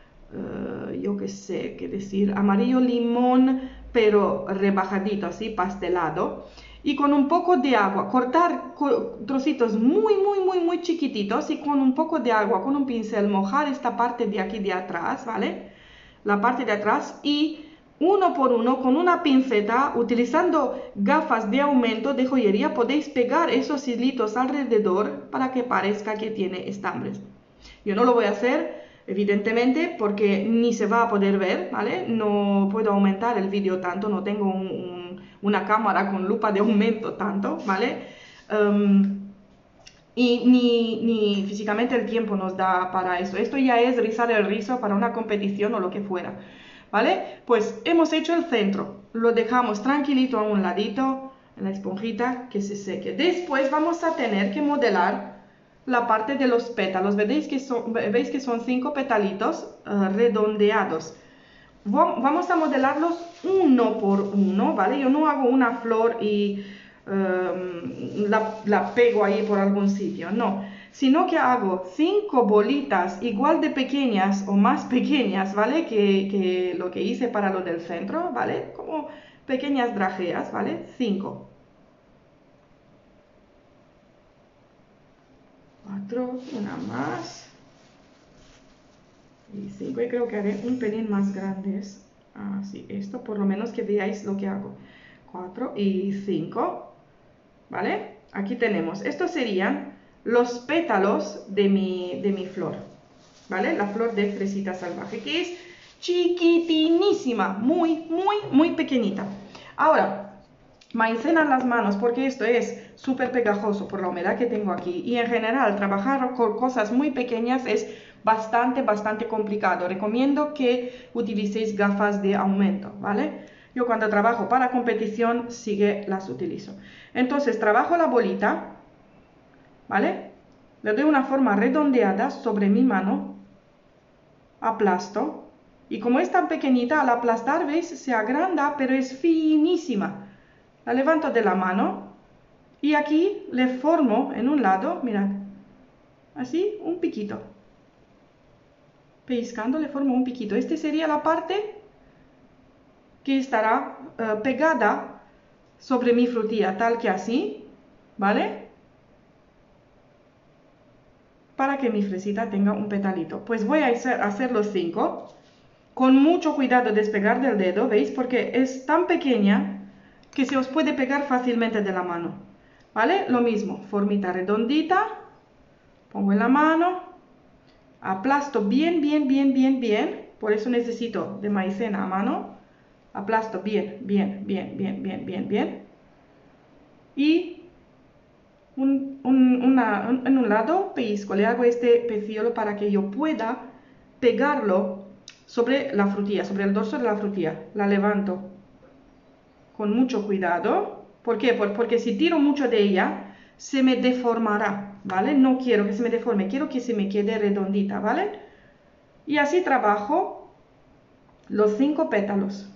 yo qué sé qué decir, amarillo limón, pero rebajadito, así, pastelado. Y con un poco de agua, cortar trocitos muy chiquititos y con un poco de agua, con un pincel, mojar esta parte de aquí de atrás, ¿vale? La parte de atrás y uno por uno con una pinceta, utilizando gafas de aumento de joyería, podéis pegar esos hilitos alrededor para que parezca que tiene estambres. Yo no lo voy a hacer, evidentemente, porque ni se va a poder ver, ¿vale? No puedo aumentar el vídeo tanto, no tengo una cámara con lupa de aumento tanto, ¿vale? Y ni físicamente el tiempo nos da para eso. Esto ya es rizar el rizo para una competición o lo que fuera, ¿vale? Pues hemos hecho el centro, lo dejamos tranquilito a un ladito en la esponjita que se seque. Después vamos a tener que modelar la parte de los pétalos. ¿Veis que son 5 petalitos redondeados? Vamos a modelarlos uno por uno, ¿vale? Yo no hago una flor y la pego ahí por algún sitio, no, sino que hago 5 bolitas igual de pequeñas o más pequeñas, ¿vale? Que lo que hice para lo del centro, ¿vale? Como pequeñas drajeas, ¿vale? 5. 4, una más. Y 5, y creo que haré un pelín más grandes. Así, esto por lo menos que veáis lo que hago. 4 y 5, ¿vale? Aquí tenemos, estos serían los pétalos de mi flor, ¿vale? La flor de fresita salvaje, que es chiquitinísima, muy, muy, muy pequeñita. Ahora, maicena en las manos, porque esto es súper pegajoso por la humedad que tengo aquí. Y en general, trabajar con cosas muy pequeñas es bastante complicado. Recomiendo que utilicéis gafas de aumento, ¿vale? Yo cuando trabajo para competición, sí que las utilizo. Entonces, trabajo la bolita, ¿vale? Le doy una forma redondeada sobre mi mano, aplasto, y como es tan pequeñita, al aplastar, ¿veis? Se agranda, pero es finísima. La levanto de la mano y aquí le formo en un lado, mirad, así, un piquito. Pellizcando le formo un piquito. Este sería la parte que estará pegada sobre mi frutilla, tal que así, ¿vale? Para que mi fresita tenga un petalito. Pues voy a hacer los 5. Con mucho cuidado despegar del dedo, ¿veis? Porque es tan pequeña que se os puede pegar fácilmente de la mano. ¿Vale? Lo mismo, formita redondita, pongo en la mano, aplasto bien, por eso necesito de maicena a mano, aplasto bien, y en un lado pellizco, le hago este peciolo para que yo pueda pegarlo sobre la frutilla, sobre el dorso de la frutilla. La levanto con mucho cuidado. ¿Por qué? Porque si tiro mucho de ella, se me deformará, ¿vale? No quiero que se me deforme, quiero que se me quede redondita, ¿vale? Y así trabajo los 5 pétalos.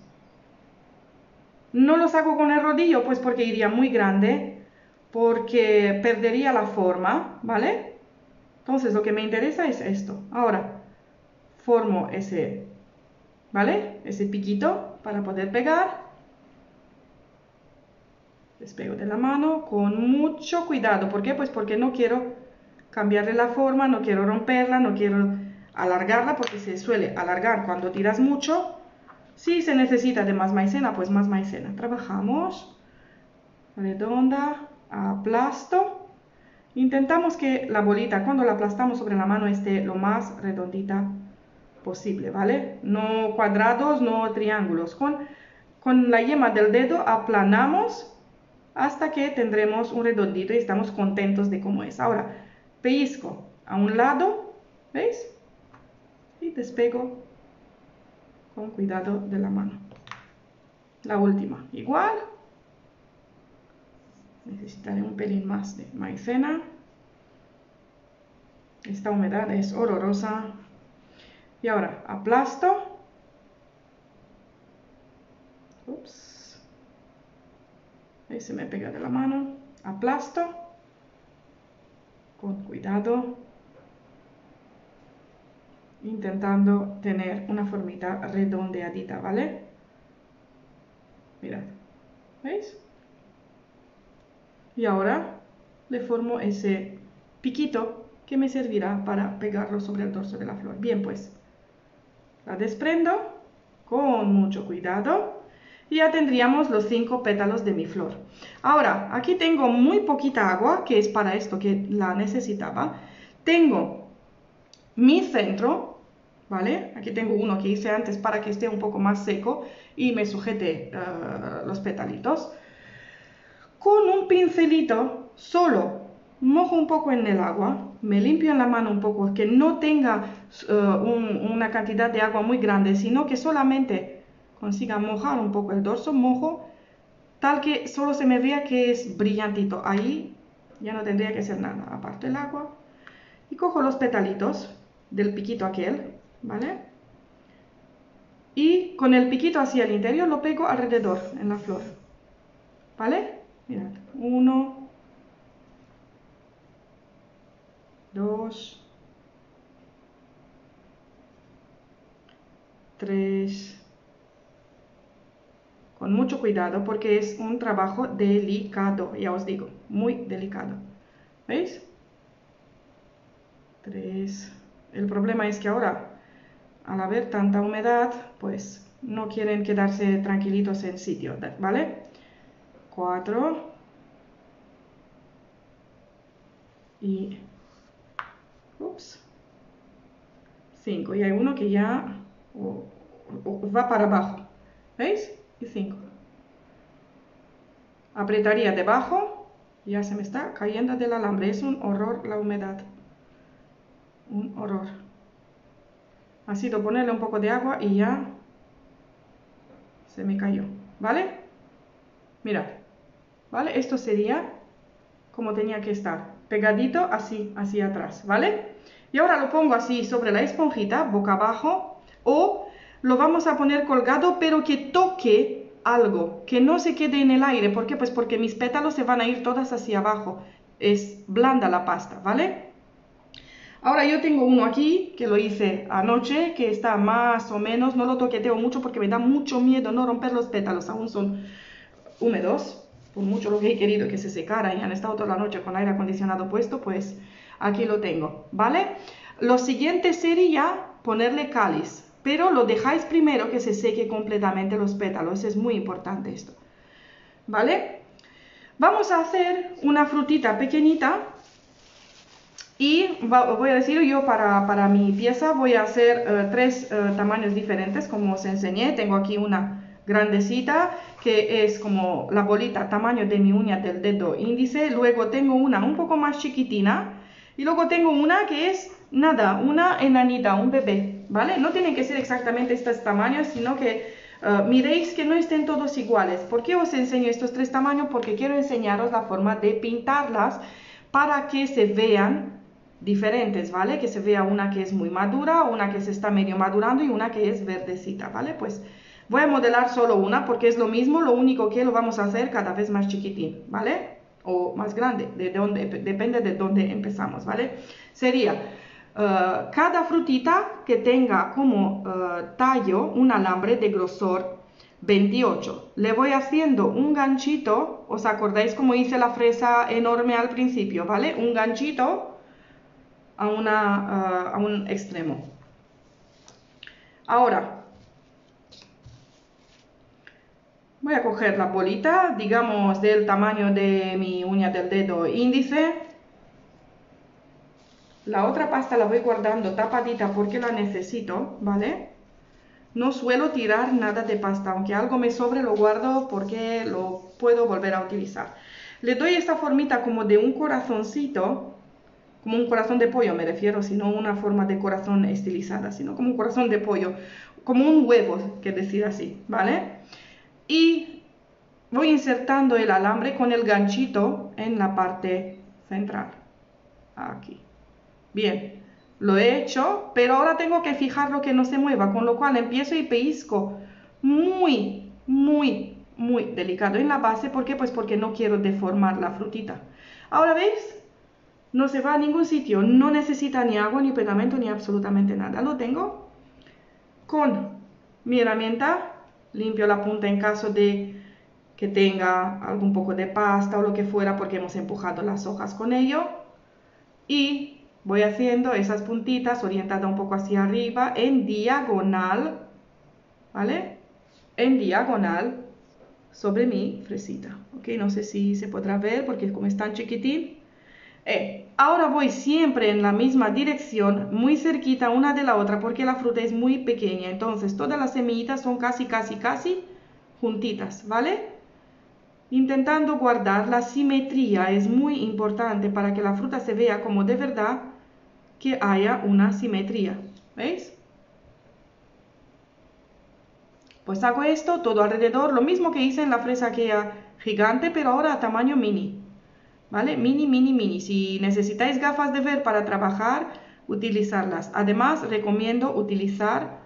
No los hago con el rodillo, pues porque iría muy grande, porque perdería la forma, ¿vale? Entonces lo que me interesa es esto. Ahora, formo ese, ¿vale? Ese piquito para poder pegar. Despego de la mano con mucho cuidado. ¿Por qué? Pues porque no quiero cambiarle la forma, no quiero romperla, no quiero alargarla, porque se suele alargar cuando tiras mucho. Si se necesita de más maicena, pues más maicena. Trabajamos redonda, aplasto. Intentamos que la bolita, cuando la aplastamos sobre la mano, esté lo más redondita posible, ¿vale? No cuadrados, no triángulos. Con la yema del dedo aplanamos hasta que tendremos un redondito y estamos contentos de cómo es. Ahora, pellizco a un lado, ¿veis? Y despego con cuidado de la mano. La última, igual. Necesitaré un pelín más de maicena. Esta humedad es horrorosa. Y ahora aplasto. Ups. Ahí se me pega de la mano. Aplasto. Con cuidado. Intentando tener una formita redondeadita, ¿vale? Mirad. ¿Veis? Y ahora le formo ese piquito que me servirá para pegarlo sobre el dorso de la flor. Bien, pues la desprendo con mucho cuidado y ya tendríamos los 5 pétalos de mi flor. Ahora, aquí tengo muy poquita agua, que es para esto que la necesitaba. Tengo mi centro, ¿vale? Aquí tengo uno que hice antes para que esté un poco más seco y me sujete los petalitos. Con un pincelito solo mojo un poco en el agua, me limpio en la mano un poco, que no tenga una cantidad de agua muy grande, sino que solamente consiga mojar un poco el dorso, mojo, tal que solo se me vea que es brillantito. Ahí ya no tendría que hacer nada, aparte el agua. Y cojo los petalitos del piquito aquel, ¿vale? Y con el piquito hacia el interior lo pego alrededor en la flor, ¿vale? Mirad, 1, 2, 3, con mucho cuidado porque es un trabajo delicado, ya os digo, muy delicado. ¿Veis? 3. El problema es que ahora, al haber tanta humedad, pues no quieren quedarse tranquilitos en sitio, ¿vale? 4. Y... ups. 5. Y hay uno que ya va para abajo. ¿Veis? Y 5. Apretaría debajo. Ya se me está cayendo del alambre. Es un horror la humedad. Un horror. Ha sido ponerle un poco de agua y ya se me cayó. ¿Vale? Mirad. ¿Vale? Esto sería como tenía que estar. Pegadito así, hacia atrás. ¿Vale? Y ahora lo pongo así sobre la esponjita, boca abajo. O lo vamos a poner colgado, pero que toque algo, que no se quede en el aire. ¿Por qué? Pues porque mis pétalos se van a ir todas hacia abajo. Es blanda la pasta, ¿vale? Ahora yo tengo uno aquí, que lo hice anoche, que está más o menos, no lo toqueteo mucho porque me da mucho miedo no romper los pétalos, aún son húmedos, por mucho lo que he querido que se secaran y han estado toda la noche con aire acondicionado puesto, pues aquí lo tengo, ¿vale? Lo siguiente sería ponerle cáliz, pero lo dejáis primero que se seque completamente los pétalos, es muy importante esto, ¿vale? Vamos a hacer una frutita pequeñita y voy a decir yo para mi pieza voy a hacer 3 tamaños diferentes como os enseñé. Tengo aquí una grandecita que es como la bolita tamaño de mi uña del dedo índice. Luego tengo una un poco más chiquitina y luego tengo una que es nada, una enanita, un bebé, ¿vale? No tienen que ser exactamente estos tamaños, sino que miréis que no estén todos iguales. ¿Por qué os enseño estos 3 tamaños? Porque quiero enseñaros la forma de pintarlas para que se vean diferentes, ¿vale? Que se vea una que es muy madura, una que se está medio madurando y una que es verdecita, ¿vale? Pues voy a modelar solo una porque es lo mismo, lo único que lo vamos a hacer cada vez más chiquitín, ¿vale? O más grande, depende de dónde empezamos, ¿vale? Sería cada frutita que tenga como tallo un alambre de grosor 28. Le voy haciendo un ganchito, ¿os acordáis cómo hice la fresa enorme al principio, ¿vale? Un ganchito a un extremo. Ahora voy a coger la bolita, digamos del tamaño de mi uña del dedo índice. La otra pasta la voy guardando tapadita porque la necesito, ¿vale? No suelo tirar nada de pasta, aunque algo me sobre lo guardo porque lo puedo volver a utilizar. Le doy esta formita como de un corazoncito, como un corazón de pollo me refiero, sino una forma de corazón estilizada, sino como un corazón de pollo, como un huevo, que decir así, ¿vale? Y voy insertando el alambre con el ganchito en la parte central, aquí. Bien, lo he hecho, pero ahora tengo que fijarlo que no se mueva, con lo cual empiezo y pellizco muy, muy, muy delicado en la base. ¿Por qué? Pues porque no quiero deformar la frutita. Ahora, ¿veis? No se va a ningún sitio, no necesita ni agua, ni pegamento, ni absolutamente nada. Lo tengo con mi herramienta, limpio la punta en caso de que tenga algún poco de pasta o lo que fuera, porque hemos empujado las hojas con ello. Y voy haciendo esas puntitas orientada un poco hacia arriba, en diagonal, ¿vale? En diagonal sobre mi fresita, ¿ok? No sé si se podrá ver porque como es tan chiquitín. Ahora voy siempre en la misma dirección, muy cerquita una de la otra, porque la fruta es muy pequeña, entonces todas las semillitas son casi juntitas, ¿vale? Intentando guardar la simetría, es muy importante para que la fruta se vea como de verdad que haya una simetría, ¿veis? Pues hago esto todo alrededor, lo mismo que hice en la fresa aquella gigante, pero ahora a tamaño mini. ¿Vale? Mini, mini, mini. Si necesitáis gafas de ver para trabajar, utilizarlas. Además, recomiendo utilizar,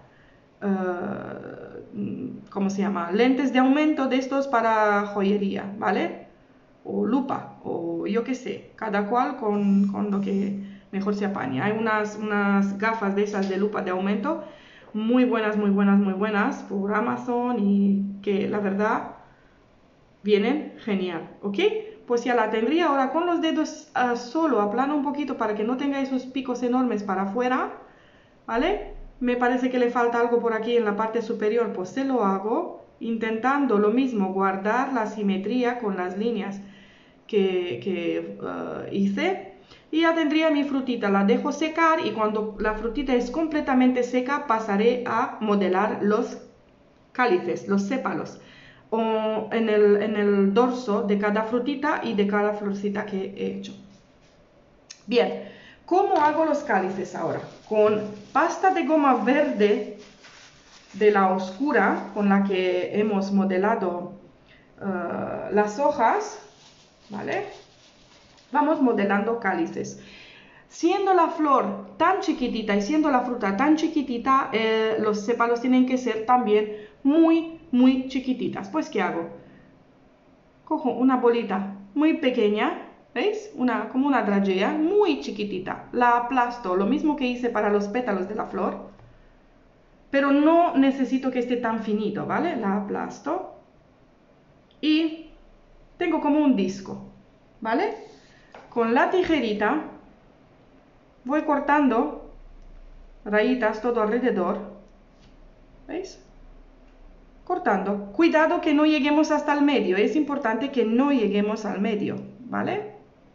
¿cómo se llama? Lentes de aumento de estos para joyería, ¿vale? O lupa, o yo qué sé, cada cual con lo que mejor se apañe. Hay unas gafas de esas de lupa de aumento muy buenas, muy buenas, muy buenas por Amazon y que la verdad vienen genial, ¿ok? pues ya la tendría. Ahora con los dedos solo aplano un poquito para que no tenga esos picos enormes para afuera, ¿vale? Me parece que le falta algo por aquí en la parte superior, pues se lo hago, intentando lo mismo, guardar la simetría con las líneas que hice. Y ya tendría mi frutita, la dejo secar y cuando la frutita es completamente seca pasaré a modelar los cálices, los sépalos, o en el dorso de cada frutita y de cada florcita que he hecho. Bien, ¿cómo hago los cálices ahora? Con pasta de goma verde de la oscura con la que hemos modelado las hojas, ¿vale? Vamos modelando cálices. Siendo la flor tan chiquitita y siendo la fruta tan chiquitita, los sépalos tienen que ser también muy chiquititas. Pues, ¿qué hago? Cojo una bolita muy pequeña, ¿veis? Como una dragea, muy chiquitita. La aplasto, lo mismo que hice para los pétalos de la flor. Pero no necesito que esté tan finito, ¿vale? La aplasto. Y tengo como un disco, ¿vale? Con la tijerita voy cortando rayitas todo alrededor, ¿veis? Cortando. Cuidado que no lleguemos hasta el medio, es importante que no lleguemos al medio, ¿vale?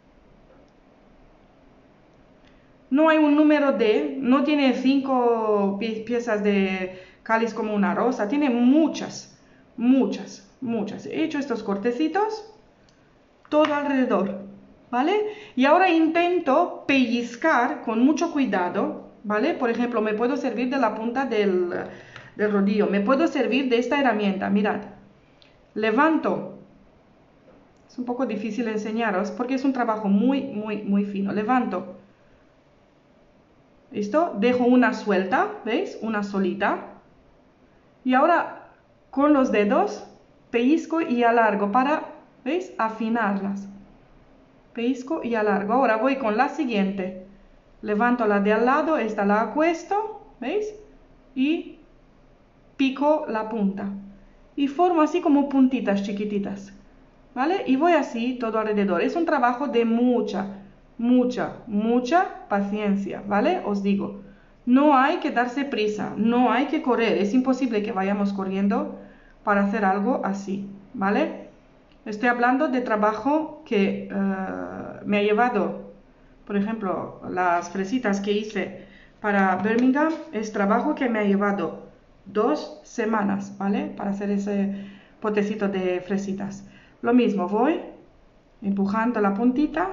No hay un número D, no tiene 5 piezas de cáliz como una rosa, tiene muchas. He hecho estos cortecitos todo alrededor, ¿vale? Y ahora intento pellizcar con mucho cuidado, ¿vale? Por ejemplo, me puedo servir de la punta del rodillo, me puedo servir de esta herramienta, mirad. Levanto, es un poco difícil enseñaros porque es un trabajo muy fino. Levanto, ¿listo? Dejo una suelta, ¿veis? Una solita. Y ahora con los dedos pellizco y alargo para, ¿veis? Afinarlas. Pellizco y alargo. Ahora voy con la siguiente. Levanto la de al lado, esta la acuesto, ¿veis? Y pico la punta. Y formo así como puntitas chiquititas, ¿vale? Y voy así todo alrededor. Es un trabajo de mucha paciencia, ¿vale? Os digo, no hay que darse prisa, no hay que correr. Es imposible que vayamos corriendo para hacer algo así, ¿vale? Estoy hablando de trabajo que me ha llevado, por ejemplo, las fresitas que hice para Birmingham, es trabajo que me ha llevado 2 semanas, ¿vale? Para hacer ese potecito de fresitas. Lo mismo, voy empujando la puntita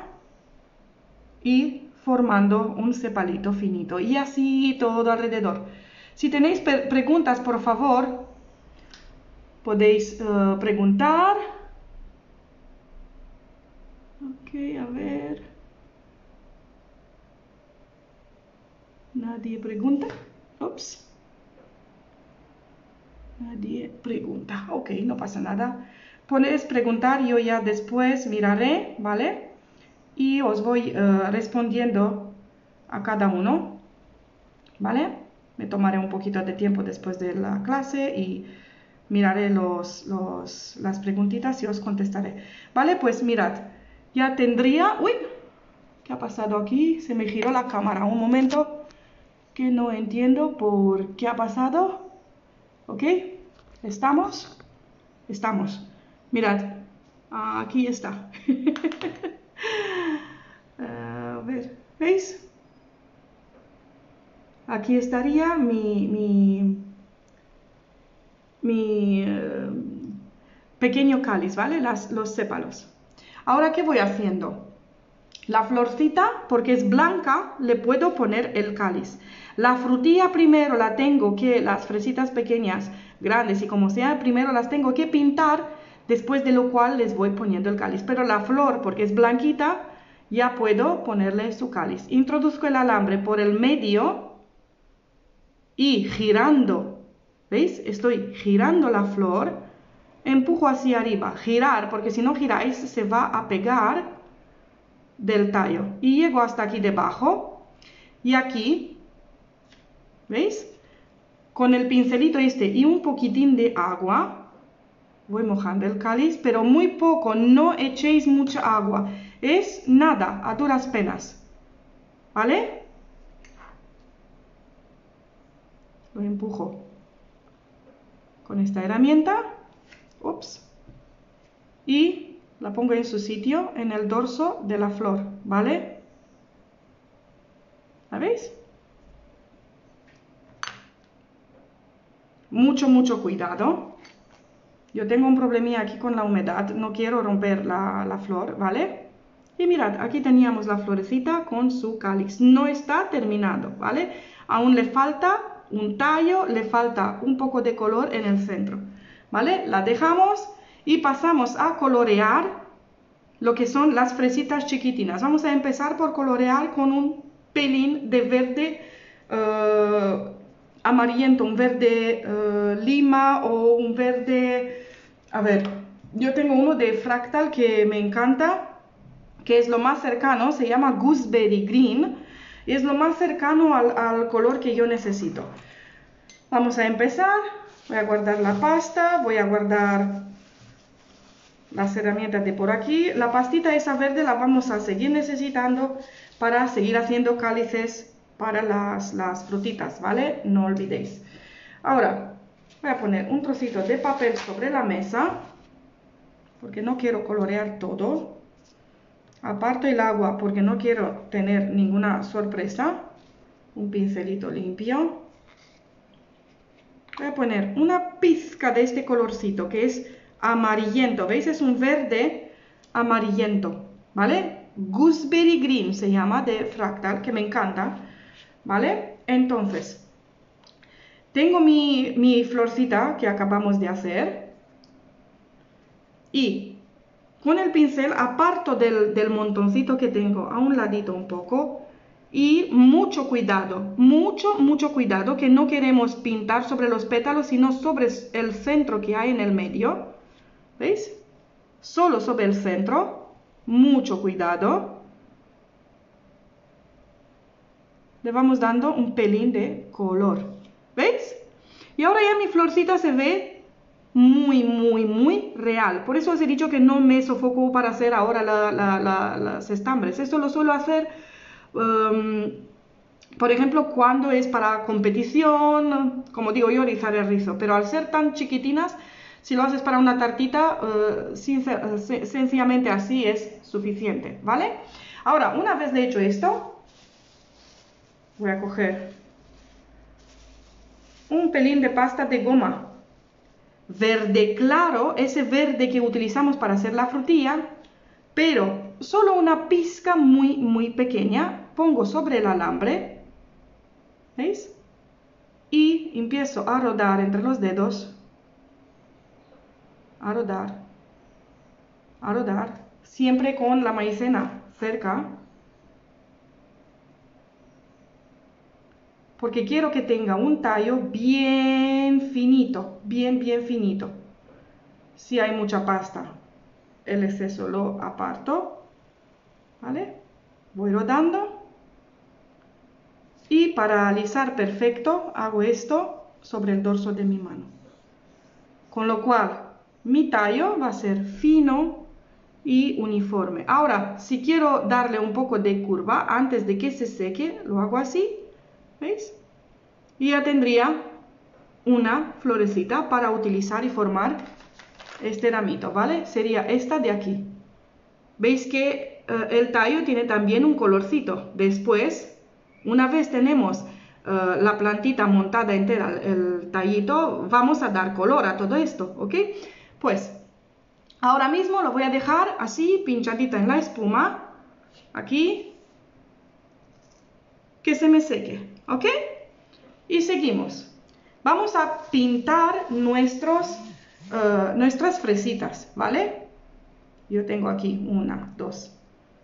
y formando un sepalito finito. Y así todo alrededor. Si tenéis preguntas, por favor, podéis preguntar. Ok, a ver. Nadie pregunta. Ups. Nadie pregunta. Ok, no pasa nada. Podéis preguntar, yo ya después miraré, ¿vale? Y os voy respondiendo a cada uno, ¿vale? Me tomaré un poquito de tiempo después de la clase y miraré las preguntitas y os contestaré. ¿Vale? Pues mirad, ya tendría... ¡Uy! ¿Qué ha pasado aquí? Se me giró la cámara. Un momento que no entiendo por qué ha pasado. ¿Ok? ¿Estamos? Estamos. Mirad, aquí está. A ver, ¿veis? Aquí estaría mi pequeño cáliz, ¿vale? Los sépalos. Ahora, ¿qué voy haciendo? La florcita, porque es blanca, le puedo poner el cáliz. La frutilla primero la tengo que, las fresitas pequeñas, grandes y como sea, primero las tengo que pintar, después de lo cual les voy poniendo el cáliz. Pero la flor, porque es blanquita, ya puedo ponerle su cáliz. Introduzco el alambre por el medio y girando, ¿veis? Estoy girando la flor, empujo hacia arriba, girar, porque si no giráis se va a pegar del tallo. Y llego hasta aquí debajo y aquí, ¿veis? Con el pincelito este y un poquitín de agua, Voy mojando el cáliz, pero muy poco, no echéis mucha agua. Es nada, a duras penas. ¿Vale? Lo empujo con esta herramienta. Ups. Y la pongo en su sitio, en el dorso de la flor. ¿Vale? ¿La veis? Mucho, mucho cuidado. Yo tengo un problemilla aquí con la humedad, no quiero romper la flor, ¿vale? Y mirad, aquí teníamos la florecita con su cáliz. No está terminado, ¿vale? Aún le falta un tallo, le falta un poco de color en el centro, ¿vale? La dejamos y pasamos a colorear lo que son las fresitas chiquitinas. Vamos a empezar por colorear con un pelín de verde amarillento, un verde lima o un verde... A ver, yo tengo uno de Fractal que me encanta, que es lo más cercano, se llama Gooseberry Green, y es lo más cercano al color que yo necesito. Vamos a empezar, voy a guardar la pasta, voy a guardar las herramientas de por aquí. La pastita esa verde la vamos a seguir necesitando para seguir haciendo cálices para las frutitas, ¿vale? No olvidéis. Ahora, voy a poner un trocito de papel sobre la mesa, porque no quiero colorear todo. Aparto el agua porque no quiero tener ninguna sorpresa. Un pincelito limpio. Voy a poner una pizca de este colorcito que es amarillento. ¿Veis? Es un verde amarillento, ¿vale? Gooseberry Green se llama, de Fractal, que me encanta, ¿vale? Entonces, tengo mi florcita que acabamos de hacer y con el pincel aparto del montoncito que tengo a un ladito un poco y mucho cuidado, mucho cuidado, que no queremos pintar sobre los pétalos sino sobre el centro que hay en el medio. ¿Veis? Solo sobre el centro, mucho cuidado. Le vamos dando un pelín de color. ¿Veis? Y ahora ya mi florcita se ve muy real. Por eso os he dicho que no me sofoco para hacer ahora las estambres. Esto lo suelo hacer, por ejemplo, cuando es para competición, como digo yo, rizar el rizo. Pero al ser tan chiquitinas, si lo haces para una tartita, sencillamente así es suficiente, ¿vale? Ahora, una vez de hecho esto, voy a coger un pelín de pasta de goma verde claro, ese verde que utilizamos para hacer la frutilla, pero solo una pizca muy pequeña. Pongo sobre el alambre, ¿veis? Y empiezo a rodar entre los dedos, a rodar, siempre con la maicena cerca, porque quiero que tenga un tallo bien finito, bien finito. Si hay mucha pasta, el exceso lo aparto, ¿vale? Voy rodando y para alisar perfecto hago esto sobre el dorso de mi mano. Con lo cual mi tallo va a ser fino y uniforme. Ahora, si quiero darle un poco de curva antes de que se seque, lo hago así. ¿Veis? Y ya tendría una florecita para utilizar y formar este ramito, ¿vale? Sería esta de aquí. Veis que el tallo tiene también un colorcito. Después, una vez tenemos la plantita montada entera, el tallito, vamos a dar color a todo esto, ¿ok? Pues, ahora mismo lo voy a dejar así, pinchadita en la espuma, aquí, que se me seque, ¿ok? Y seguimos. Vamos a pintar nuestras fresitas, ¿vale? Yo tengo aquí 1, 2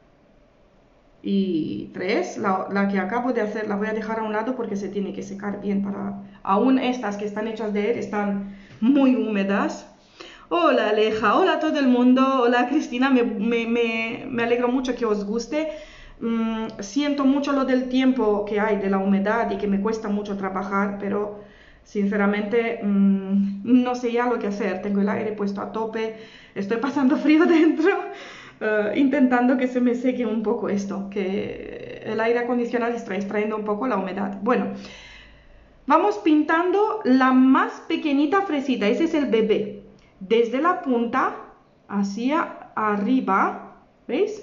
y 3. La que acabo de hacer la voy a dejar a un lado porque se tiene que secar bien para... Aún estas que están hechas de él están muy húmedas. Hola Aleja, hola a todo el mundo, hola Cristina, me alegro mucho que os guste. Siento mucho lo del tiempo que hay, de la humedad y que me cuesta mucho trabajar, pero sinceramente no sé ya lo que hacer. Tengo el aire puesto a tope, estoy pasando frío dentro, intentando que se me seque un poco esto, que el aire acondicionado está extrayendo un poco la humedad. Bueno, vamos pintando la más pequeñita fresita, ese es el bebé. Desde la punta hacia arriba, ¿veis?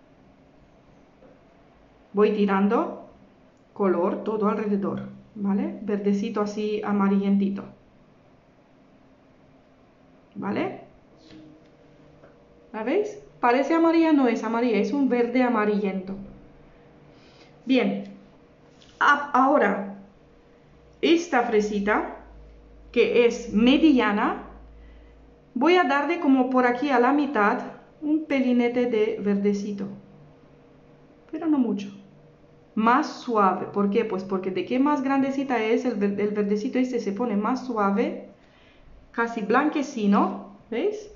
Voy tirando color todo alrededor, ¿vale? Verdecito así amarillentito, ¿vale? ¿La veis? Parece amarilla, no es amarilla, es un verde amarillento. Bien, ahora esta fresita, que es mediana, voy a darle como por aquí a la mitad un pelinete de verdecito, pero no mucho. Más suave, ¿por qué? Pues porque de que más grandecita es, el verdecito este se pone más suave, casi blanquecino, ¿veis?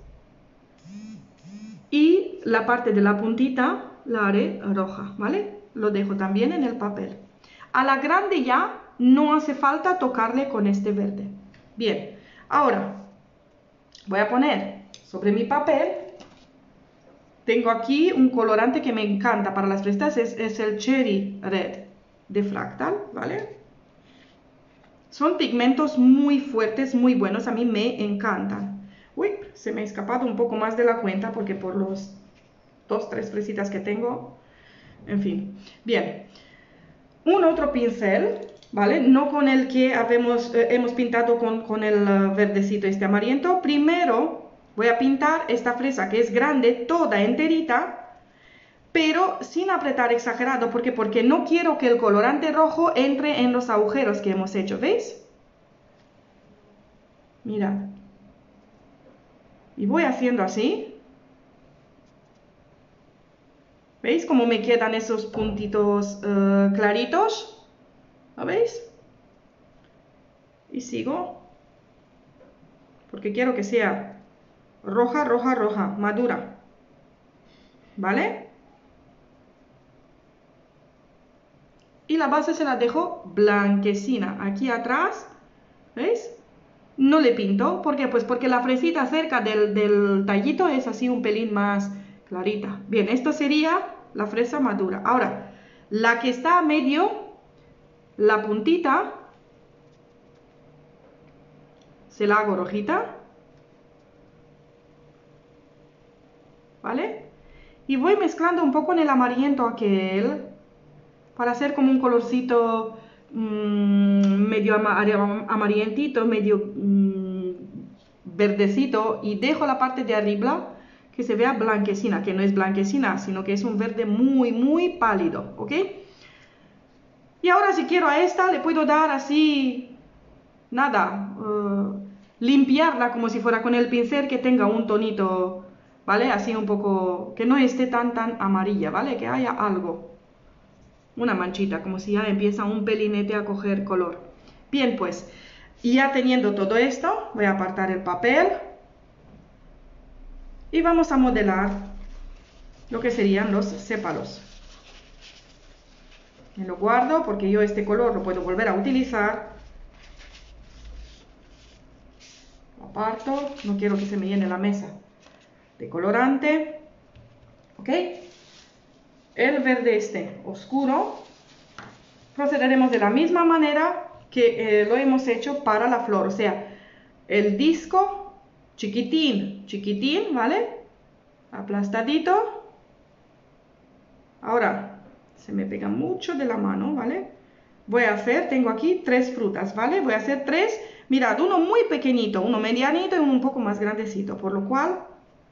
Y la parte de la puntita la haré roja, ¿vale? Lo dejo también en el papel. A la grande ya no hace falta tocarle con este verde. Bien, ahora voy a poner sobre mi papel. Tengo aquí un colorante que me encanta para las fresas, es el Cherry Red de Fractal, ¿vale? Son pigmentos muy fuertes, muy buenos, a mí me encantan. Uy, se me ha escapado un poco más de la cuenta porque por los 2-3 fresitas que tengo, en fin. Bien, un otro pincel, ¿vale? No con el que hemos pintado con el verdecito este amarillento. Primero voy a pintar esta fresa que es grande, toda enterita, pero sin apretar exagerado. ¿Por qué? Porque no quiero que el colorante rojo entre en los agujeros que hemos hecho, ¿veis? Mirad. Y voy haciendo así. ¿Veis cómo me quedan esos puntitos claritos? ¿Lo veis? Y sigo. Porque quiero que sea roja, roja, roja, madura. ¿Vale? Y la base se la dejo blanquecina. Aquí atrás, ¿veis? No le pinto. ¿Por qué? Pues porque la fresita cerca del tallito es así un pelín más clarita. Bien, esto sería la fresa madura. Ahora, la que está a medio, la puntita, se la hago rojita. ¿Vale? Y voy mezclando un poco en el amarillento aquel para hacer como un colorcito medio amarillentito, medio verdecito, y dejo la parte de arriba que se vea blanquecina, que no es blanquecina, sino que es un verde muy, muy pálido, ¿ok? Y ahora si quiero a esta le puedo dar así, nada, limpiarla como si fuera con el pincel, que tenga un tonito, ¿vale? Así un poco, que no esté tan amarilla, ¿vale? Que haya algo, una manchita, como si ya empieza un pelinete a coger color. Bien, pues, ya teniendo todo esto, voy a apartar el papel y vamos a modelar lo que serían los sépalos. Me lo guardo porque yo este color lo puedo volver a utilizar. Lo aparto, no quiero que se me llene la mesa de colorante. ¿Ok? El verde este oscuro procederemos de la misma manera que lo hemos hecho para la flor, o sea, el disco chiquitín, chiquitín, ¿vale? Aplastadito. Ahora se me pega mucho de la mano, ¿vale? Voy a hacer, tengo aquí 3 frutas, ¿vale? Voy a hacer 3, mirad, uno muy pequeñito, uno medianito y uno un poco más grandecito, por lo cual,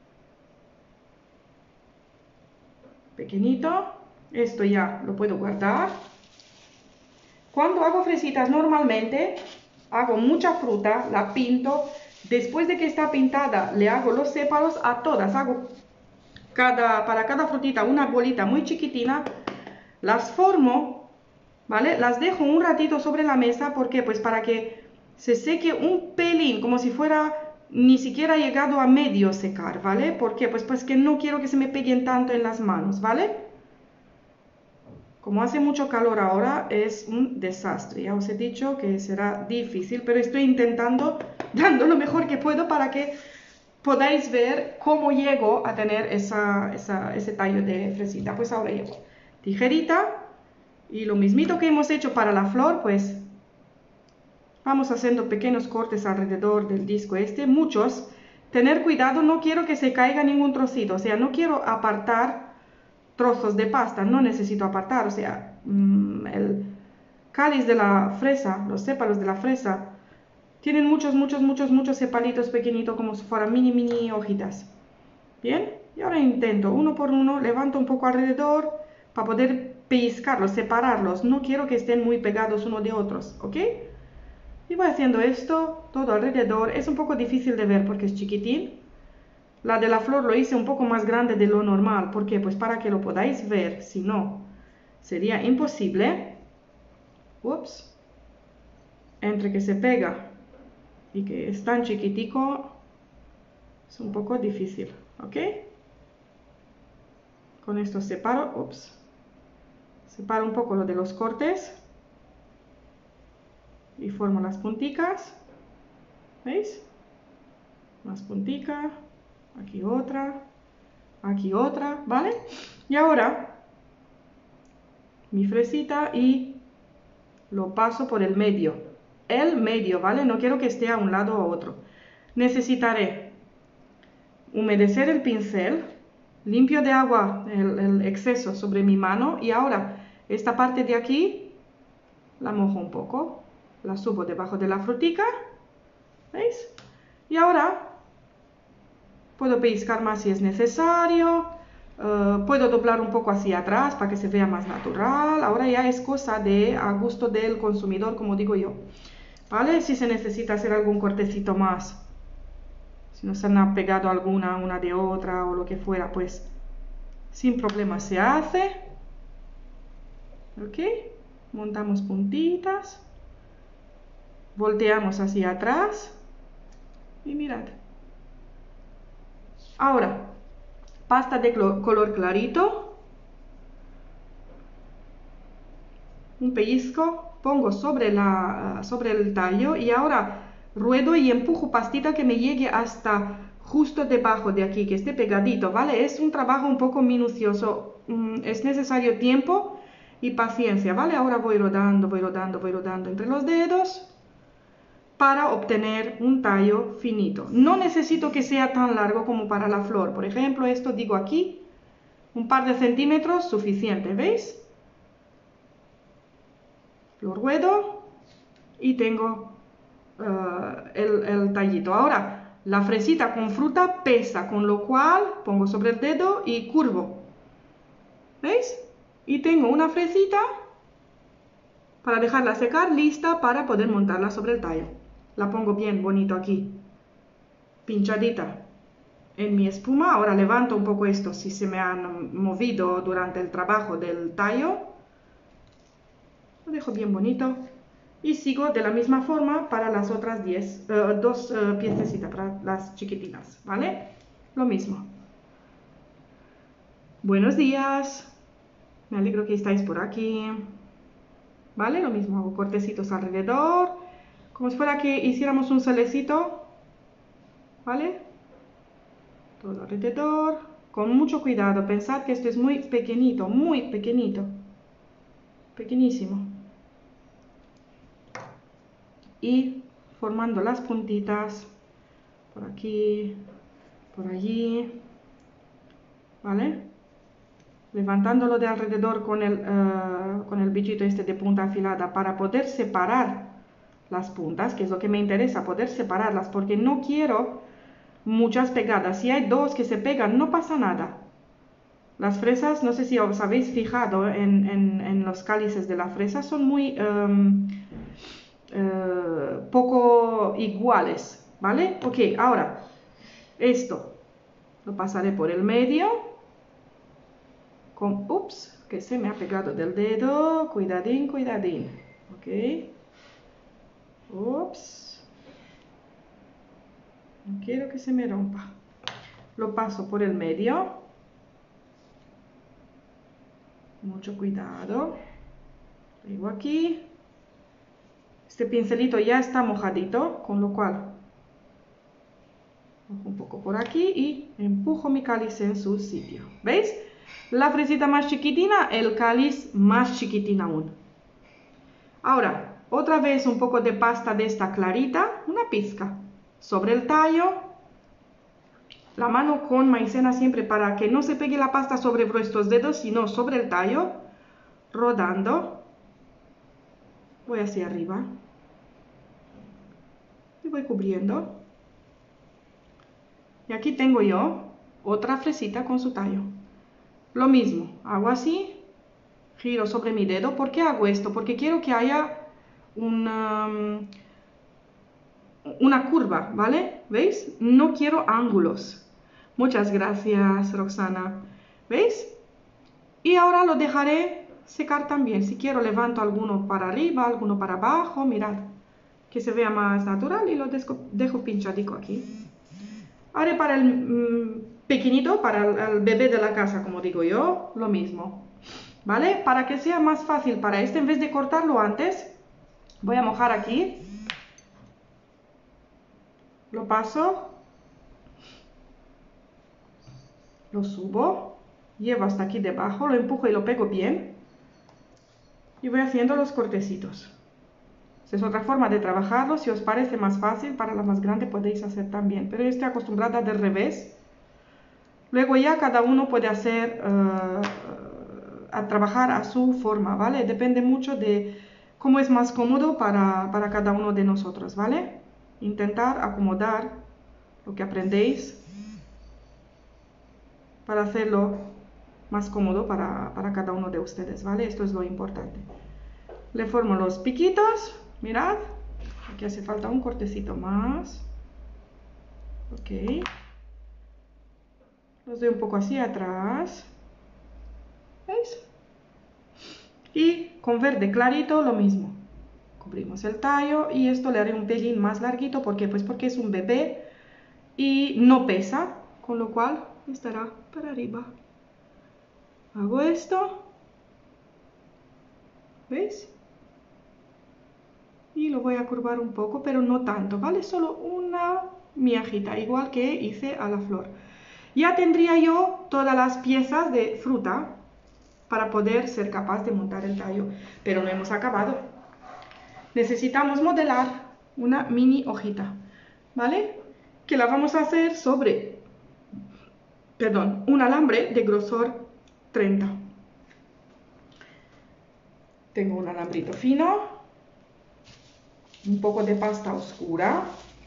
pequeñito, esto ya lo puedo guardar. Cuando hago fresitas normalmente, hago mucha fruta, la pinto, después de que está pintada le hago los sépalos a todas, hago para cada frutita una bolita muy chiquitina, las formo, ¿vale? Las dejo un ratito sobre la mesa, ¿por qué? Pues para que se seque un pelín, como si fuera ni siquiera llegado a medio secar, ¿vale? ¿Por qué? Pues que no quiero que se me peguen tanto en las manos, ¿vale? Como hace mucho calor ahora, es un desastre. Ya os he dicho que será difícil, pero estoy intentando, dando lo mejor que puedo para que podáis ver cómo llego a tener ese tallo de fresita. Pues ahora llevo tijerita y lo mismito que hemos hecho para la flor, pues vamos haciendo pequeños cortes alrededor del disco este, muchos. Tener cuidado, no quiero que se caiga ningún trocito, o sea, no quiero apartar trozos de pasta, no necesito apartar, o sea, el cáliz de la fresa, los sépalos de la fresa, tienen muchos sepalitos pequeñitos como si fueran mini hojitas. Bien, y ahora intento uno por uno, levanto un poco alrededor para poder pellizcarlos, separarlos, no quiero que estén muy pegados uno de otros, ¿ok? Y voy haciendo esto todo alrededor, es un poco difícil de ver porque es chiquitín. La de la flor lo hice un poco más grande de lo normal, ¿por qué? Pues para que lo podáis ver, si no, sería imposible. Ups, entre que se pega y que es tan chiquitico, es un poco difícil, ¿ok? Con esto separo, ups, separo un poco lo de los cortes y formo las punticas, ¿veis? Más puntica, aquí otra, ¿vale? Y ahora mi fresita y lo paso por el medio, ¿vale? No quiero que esté a un lado o a otro. Necesitaré humedecer el pincel, limpio de agua el exceso sobre mi mano y ahora esta parte de aquí la mojo un poco, la subo debajo de la frutica, ¿veis? Y ahora puedo pellizcar más si es necesario, puedo doblar un poco hacia atrás para que se vea más natural. Ahora ya es cosa de a gusto del consumidor, como digo yo, ¿vale? Si se necesita hacer algún cortecito más, si no se han pegado alguna una de otra o lo que fuera, pues sin problema se hace. Ok, montamos puntitas, volteamos hacia atrás y mirad. Ahora, pasta de color clarito, un pellizco, pongo sobre el tallo y ahora ruedo y empujo pastita que me llegue hasta justo debajo de aquí, que esté pegadito, ¿vale? Es un trabajo un poco minucioso, es necesario tiempo y paciencia, ¿vale? Ahora voy rodando entre los dedos para obtener un tallo finito. No necesito que sea tan largo como para la flor. Por ejemplo, esto digo aquí, un par de centímetros suficiente, ¿veis? Lo ruedo y tengo el tallito. Ahora, la fresita con fruta pesa, con lo cual pongo sobre el dedo y curvo. ¿Veis? Y tengo una fresita para dejarla secar, lista para poder montarla sobre el tallo. La pongo bien bonito aquí, pinchadita en mi espuma. Ahora levanto un poco esto si se me han movido durante el trabajo del tallo. Lo dejo bien bonito. Y sigo de la misma forma para las otras dos piececitas, para las chiquitinas, ¿vale? Lo mismo. Buenos días. Me alegro que estáis por aquí. ¿Vale? Lo mismo, hago cortecitos alrededor, como si fuera que hiciéramos un solecito, ¿vale? Todo alrededor, con mucho cuidado. Pensad que esto es muy pequeñito, pequeñísimo. Y formando las puntitas por aquí, por allí, ¿vale? Levantándolo de alrededor con el bichito este de punta afilada para poder separar las puntas, que es lo que me interesa, poder separarlas, porque no quiero muchas pegadas. Si hay dos que se pegan, no pasa nada. Las fresas, no sé si os habéis fijado en los cálices de la fresa, son muy poco iguales, ¿vale? Ok, ahora, esto lo pasaré por el medio. Ups, que se me ha pegado del dedo, cuidadín, ok, ups, no quiero que se me rompa, lo paso por el medio, como Mucho cuidado. Pego aquí. Este pincelito ya está mojadito, con lo cual un poco por aquí y empujo mi cáliz en su sitio. ¿Veis? La fresita más chiquitina, el cáliz más chiquitín aún. Ahora, otra vez un poco de pasta de esta clarita, una pizca, sobre el tallo. La mano con maicena siempre para que no se pegue la pasta sobre vuestros dedos, sino sobre el tallo, rodando. Voy hacia arriba y voy cubriendo. Y aquí tengo yo otra fresita con su tallo. Lo mismo, hago así, giro sobre mi dedo. ¿Por qué hago esto? Porque quiero que haya una curva, ¿vale? ¿Veis? No quiero ángulos. Muchas gracias, Roxana. ¿Veis? Y ahora lo dejaré secar también. Si quiero levanto alguno para arriba, alguno para abajo. Mirad, que se vea más natural y lo dejo pinchadico aquí. Haré para el pequeñito, para el bebé de la casa, como digo yo, lo mismo. ¿Vale? Para que sea más fácil para este, en vez de cortarlo antes, voy a mojar aquí. Lo paso. Lo subo. Llevo hasta aquí debajo, lo empujo y lo pego bien. Y voy haciendo los cortecitos. Esa es otra forma de trabajarlo. Si os parece más fácil, para la más grande podéis hacer también. Pero yo estoy acostumbrada del revés. Luego ya cada uno puede hacer, a trabajar a su forma, ¿vale? Depende mucho de cómo es más cómodo para cada uno de nosotros, ¿vale? Intentar acomodar lo que aprendéis para hacerlo más cómodo para cada uno de ustedes, ¿vale? Esto es lo importante. Le formo los piquitos, mirad, aquí hace falta un cortecito más. Ok. Los doy un poco así atrás. ¿Veis? Y con verde clarito lo mismo. Cubrimos el tallo y esto le haré un pelín más larguito. ¿Por qué? Pues porque es un bebé y no pesa, con lo cual estará para arriba. Hago esto. ¿Veis? Y lo voy a curvar un poco, pero no tanto, ¿vale? Solo una miajita, igual que hice a la flor. Ya tendría yo todas las piezas de fruta para poder ser capaz de montar el tallo, pero no hemos acabado. Necesitamos modelar una mini hojita, ¿vale? Que la vamos a hacer sobre, perdón, un alambre de grosor 30. Tengo un alambrito fino, un poco de pasta oscura,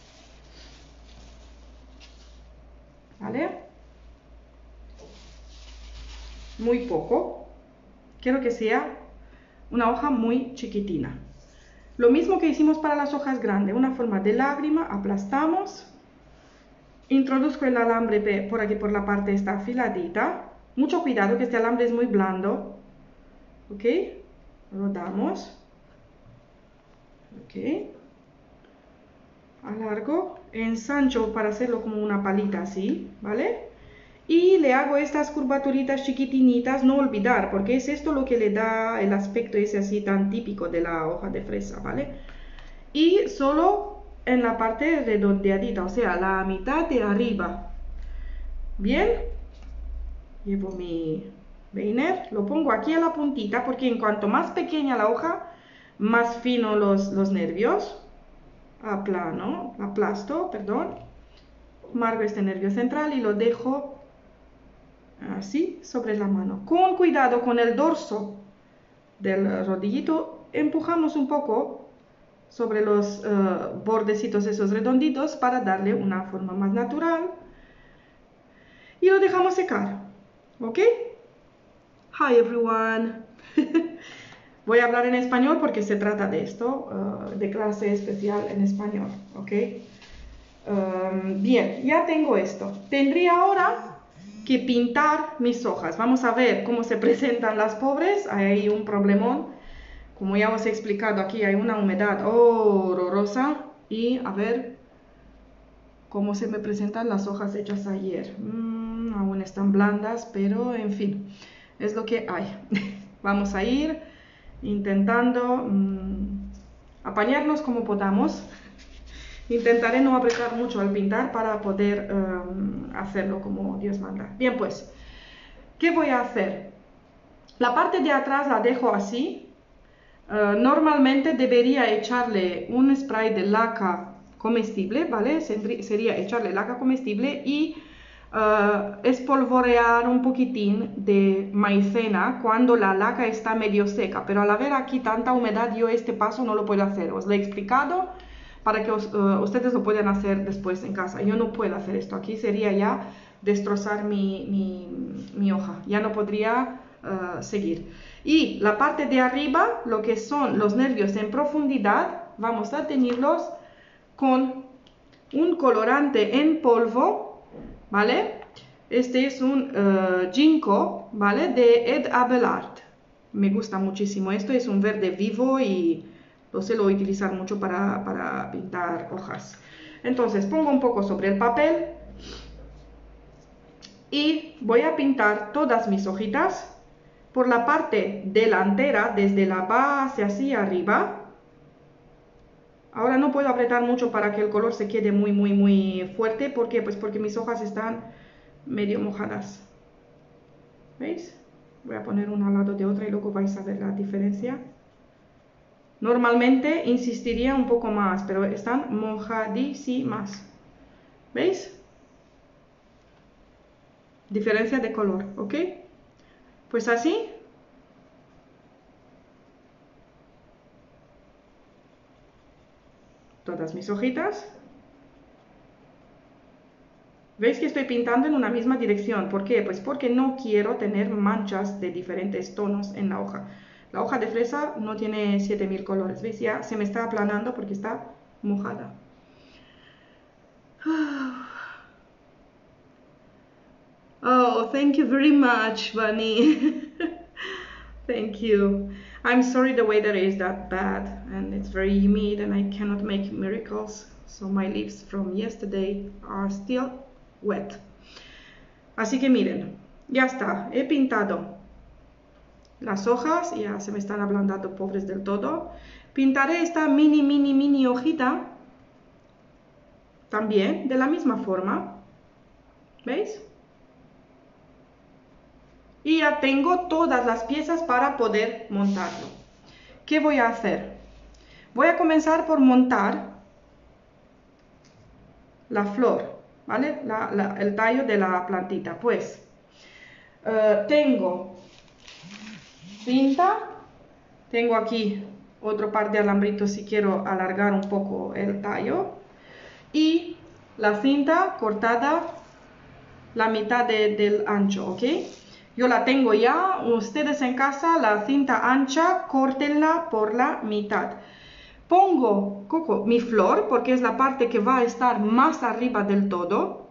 ¿vale? Muy poco. Quiero que sea una hoja muy chiquitina. Lo mismo que hicimos para las hojas grandes, una forma de lágrima, aplastamos, introduzco el alambre por aquí, por la parte esta afiladita. Mucho cuidado que este alambre es muy blando, ¿ok? Rodamos, ok. Alargo, ensancho para hacerlo como una palita así, ¿vale? Y le hago estas curvaturitas chiquitinitas, no olvidar, porque es esto lo que le da el aspecto ese así tan típico de la hoja de fresa, ¿vale? Y solo en la parte redondeadita, o sea, la mitad de arriba. Bien, llevo mi peiner, lo pongo aquí a la puntita, porque en cuanto más pequeña la hoja, más fino los nervios. Aplasto, perdón. Marco este nervio central y lo dejo así sobre la mano. Con cuidado con el dorso del rodillito, empujamos un poco sobre los bordecitos esos redonditos para darle una forma más natural. Y lo dejamos secar. ¿Ok? Hi everyone. Voy a hablar en español porque se trata de esto, de clase especial en español. ¿Ok? Bien, ya tengo esto. Tendría ahora que pintar mis hojas. Vamos a ver cómo se presentan las pobres. Hay un problemón. Como ya os he explicado, aquí hay una humedad horrorosa. Y a ver cómo se me presentan las hojas hechas ayer. Aún están blandas, pero en fin, es lo que hay. Vamos a ir intentando apañarnos como podamos. Intentaré no apretar mucho al pintar para poder hacerlo como Dios manda. Bien, pues, ¿qué voy a hacer? La parte de atrás la dejo así. Normalmente debería echarle un spray de laca comestible, ¿vale? Sería echarle laca comestible y espolvorear un poquitín de maicena cuando la laca está medio seca, pero al haber aquí tanta humedad yo este paso no lo puedo hacer. Os lo he explicado para que ustedes lo puedan hacer después en casa. Yo no puedo hacer esto, aquí sería ya destrozar mi hoja, ya no podría seguir. Y la parte de arriba, lo que son los nervios en profundidad, vamos a teñirlos con un colorante en polvo, ¿vale? Este es un Ginkgo, ¿vale? De Ed Abelard. Me gusta muchísimo esto, es un verde vivo y lo suelo utilizar mucho para pintar hojas. Entonces pongo un poco sobre el papel y voy a pintar todas mis hojitas por la parte delantera, desde la base hacia arriba. Ahora no puedo apretar mucho para que el color se quede muy fuerte. ¿Por qué? Pues porque mis hojas están medio mojadas. ¿Veis? Voy a poner una al lado de otra y luego vais a ver la diferencia. Normalmente insistiría un poco más, pero están mojadísimas. ¿Veis? Diferencia de color, ¿ok? Pues así. Todas mis hojitas. ¿Veis que estoy pintando en una misma dirección? ¿Por qué? Pues porque no quiero tener manchas de diferentes tonos en la hoja. La hoja de fresa no tiene 7000 colores. ¿Veis? Ya se me está aplanando porque está mojada. Oh, thank you very much, Bunny. Thank you. I'm sorry the weather is that bad and it's very humid and I cannot make miracles. So my leaves from yesterday are still wet. Así que miren, ya está, he pintado las hojas, ya se me están ablandando pobres del todo. Pintaré esta mini hojita también de la misma forma, ¿veis? Y ya tengo todas las piezas para poder montarlo. ¿Qué voy a hacer? Voy a comenzar por montar la flor, ¿vale? El tallo de la plantita. Pues tengo cinta, tengo aquí otro par de alambritos si quiero alargar un poco el tallo y la cinta cortada la mitad del ancho, ¿ok? Yo la tengo ya, ustedes en casa la cinta ancha, córtenla por la mitad. Pongo mi flor porque es la parte que va a estar más arriba del todo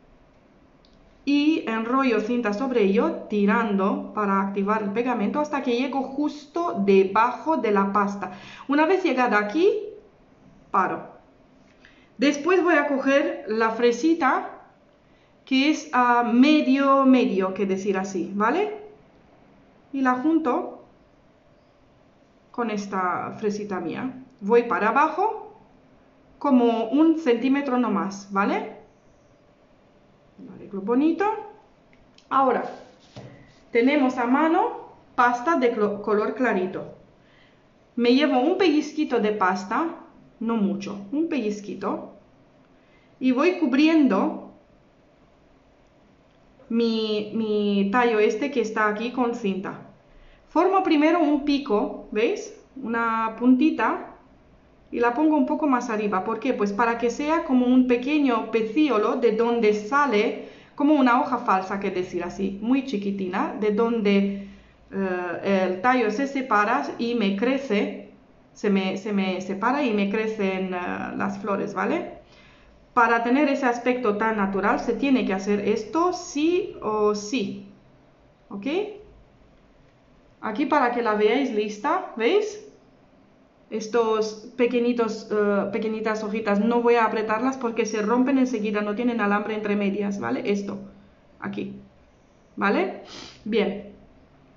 y enrollo cinta sobre ello tirando para activar el pegamento hasta que llego justo debajo de la pasta. Una vez llegada aquí, paro. Después voy a coger la fresita que es medio, que decir así, ¿vale? Y la junto con esta fresita mía. Voy para abajo como 1 centímetro no más, ¿vale? Lo arreglo bonito. Ahora, tenemos a mano pasta de color clarito. Me llevo un pellizquito de pasta, no mucho, un pellizquito, y voy cubriendo mi tallo este que está aquí con cinta. Formo primero un pico, ¿veis? Una puntita y la pongo un poco más arriba. ¿Por qué? Pues para que sea como un pequeño pecíolo de donde sale como una hoja falsa, que decir así, muy chiquitina, de donde el tallo se separa y me crece, se me separa y me crecen las flores, ¿vale? Para tener ese aspecto tan natural se tiene que hacer esto sí o sí, ¿ok? Aquí para que la veáis lista, ¿veis? Estos pequeñitas hojitas no voy a apretarlas porque se rompen enseguida, no tienen alambre entre medias, ¿vale? Esto, aquí, ¿vale? Bien,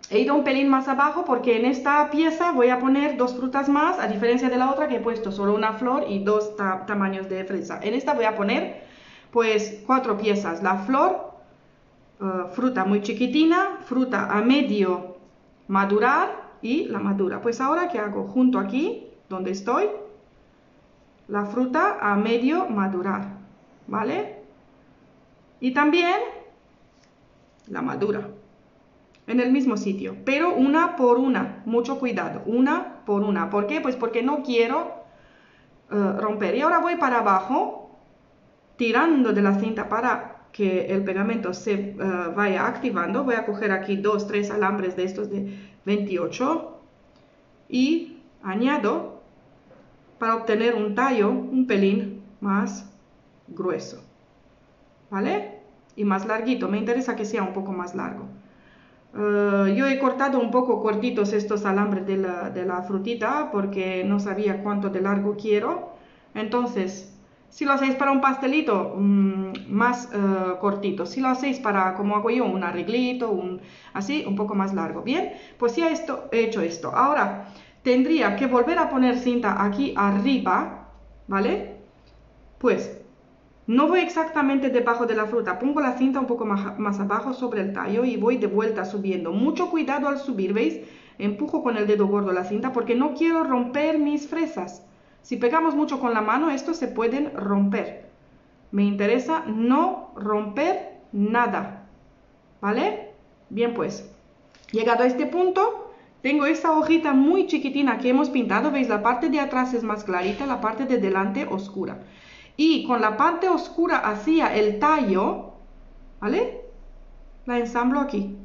He ido un pelín más abajo porque en esta pieza voy a poner 2 frutas más, a diferencia de la otra que he puesto solo una flor y 2 tamaños de fresa. En esta voy a poner pues 4 piezas. La flor, fruta muy chiquitina, fruta a medio madurar y la madura. Pues ahora, ¿qué hago? Junto aquí, donde estoy, la fruta a medio madurar, ¿vale? Y también la madura. En el mismo sitio, pero una por una, mucho cuidado, una por una. ¿Por qué? Pues porque no quiero romper. Y ahora voy para abajo, tirando de la cinta para que el pegamento se vaya activando. Voy a coger aquí 2, 3 alambres de estos de 28 y añado para obtener un tallo un pelín más grueso, ¿vale? Y más larguito, me interesa que sea un poco más largo. Yo he cortado un poco cortitos estos alambres de la frutita porque no sabía cuánto de largo quiero. Entonces, si lo hacéis para un pastelito, más cortito. Si lo hacéis para, como hago yo, un arreglito, así, un poco más largo. Bien, pues ya he hecho esto. Ahora, tendría que volver a poner cinta aquí arriba, ¿vale? Pues no voy exactamente debajo de la fruta, pongo la cinta un poco más abajo sobre el tallo y voy de vuelta subiendo. Mucho cuidado al subir, ¿veis? Empujo con el dedo gordo la cinta porque no quiero romper mis fresas. Si pegamos mucho con la mano, estos se pueden romper. Me interesa no romper nada, ¿vale? Bien, pues, llegado a este punto, tengo esta hojita muy chiquitina que hemos pintado. ¿Veis? La parte de atrás es más clarita, la parte de delante oscura. Y con la parte oscura hacia el tallo, ¿vale? La ensamblo aquí.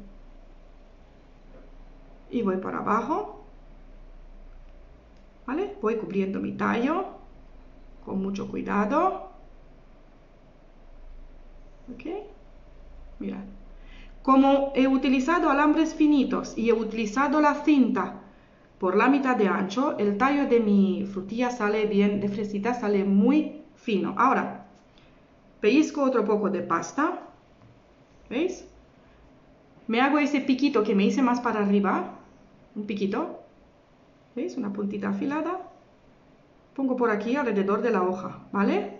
Y voy para abajo, ¿vale? Voy cubriendo mi tallo con mucho cuidado. ¿Ok? Mirad. Como he utilizado alambres finitos y he utilizado la cinta por la mitad de ancho, el tallo de mi frutilla sale bien, de fresita sale muy fino. Ahora, pellizco otro poco de pasta, ¿veis? Me hago ese piquito que me hice más para arriba, un piquito, ¿veis? Una puntita afilada. Pongo por aquí alrededor de la hoja, ¿vale?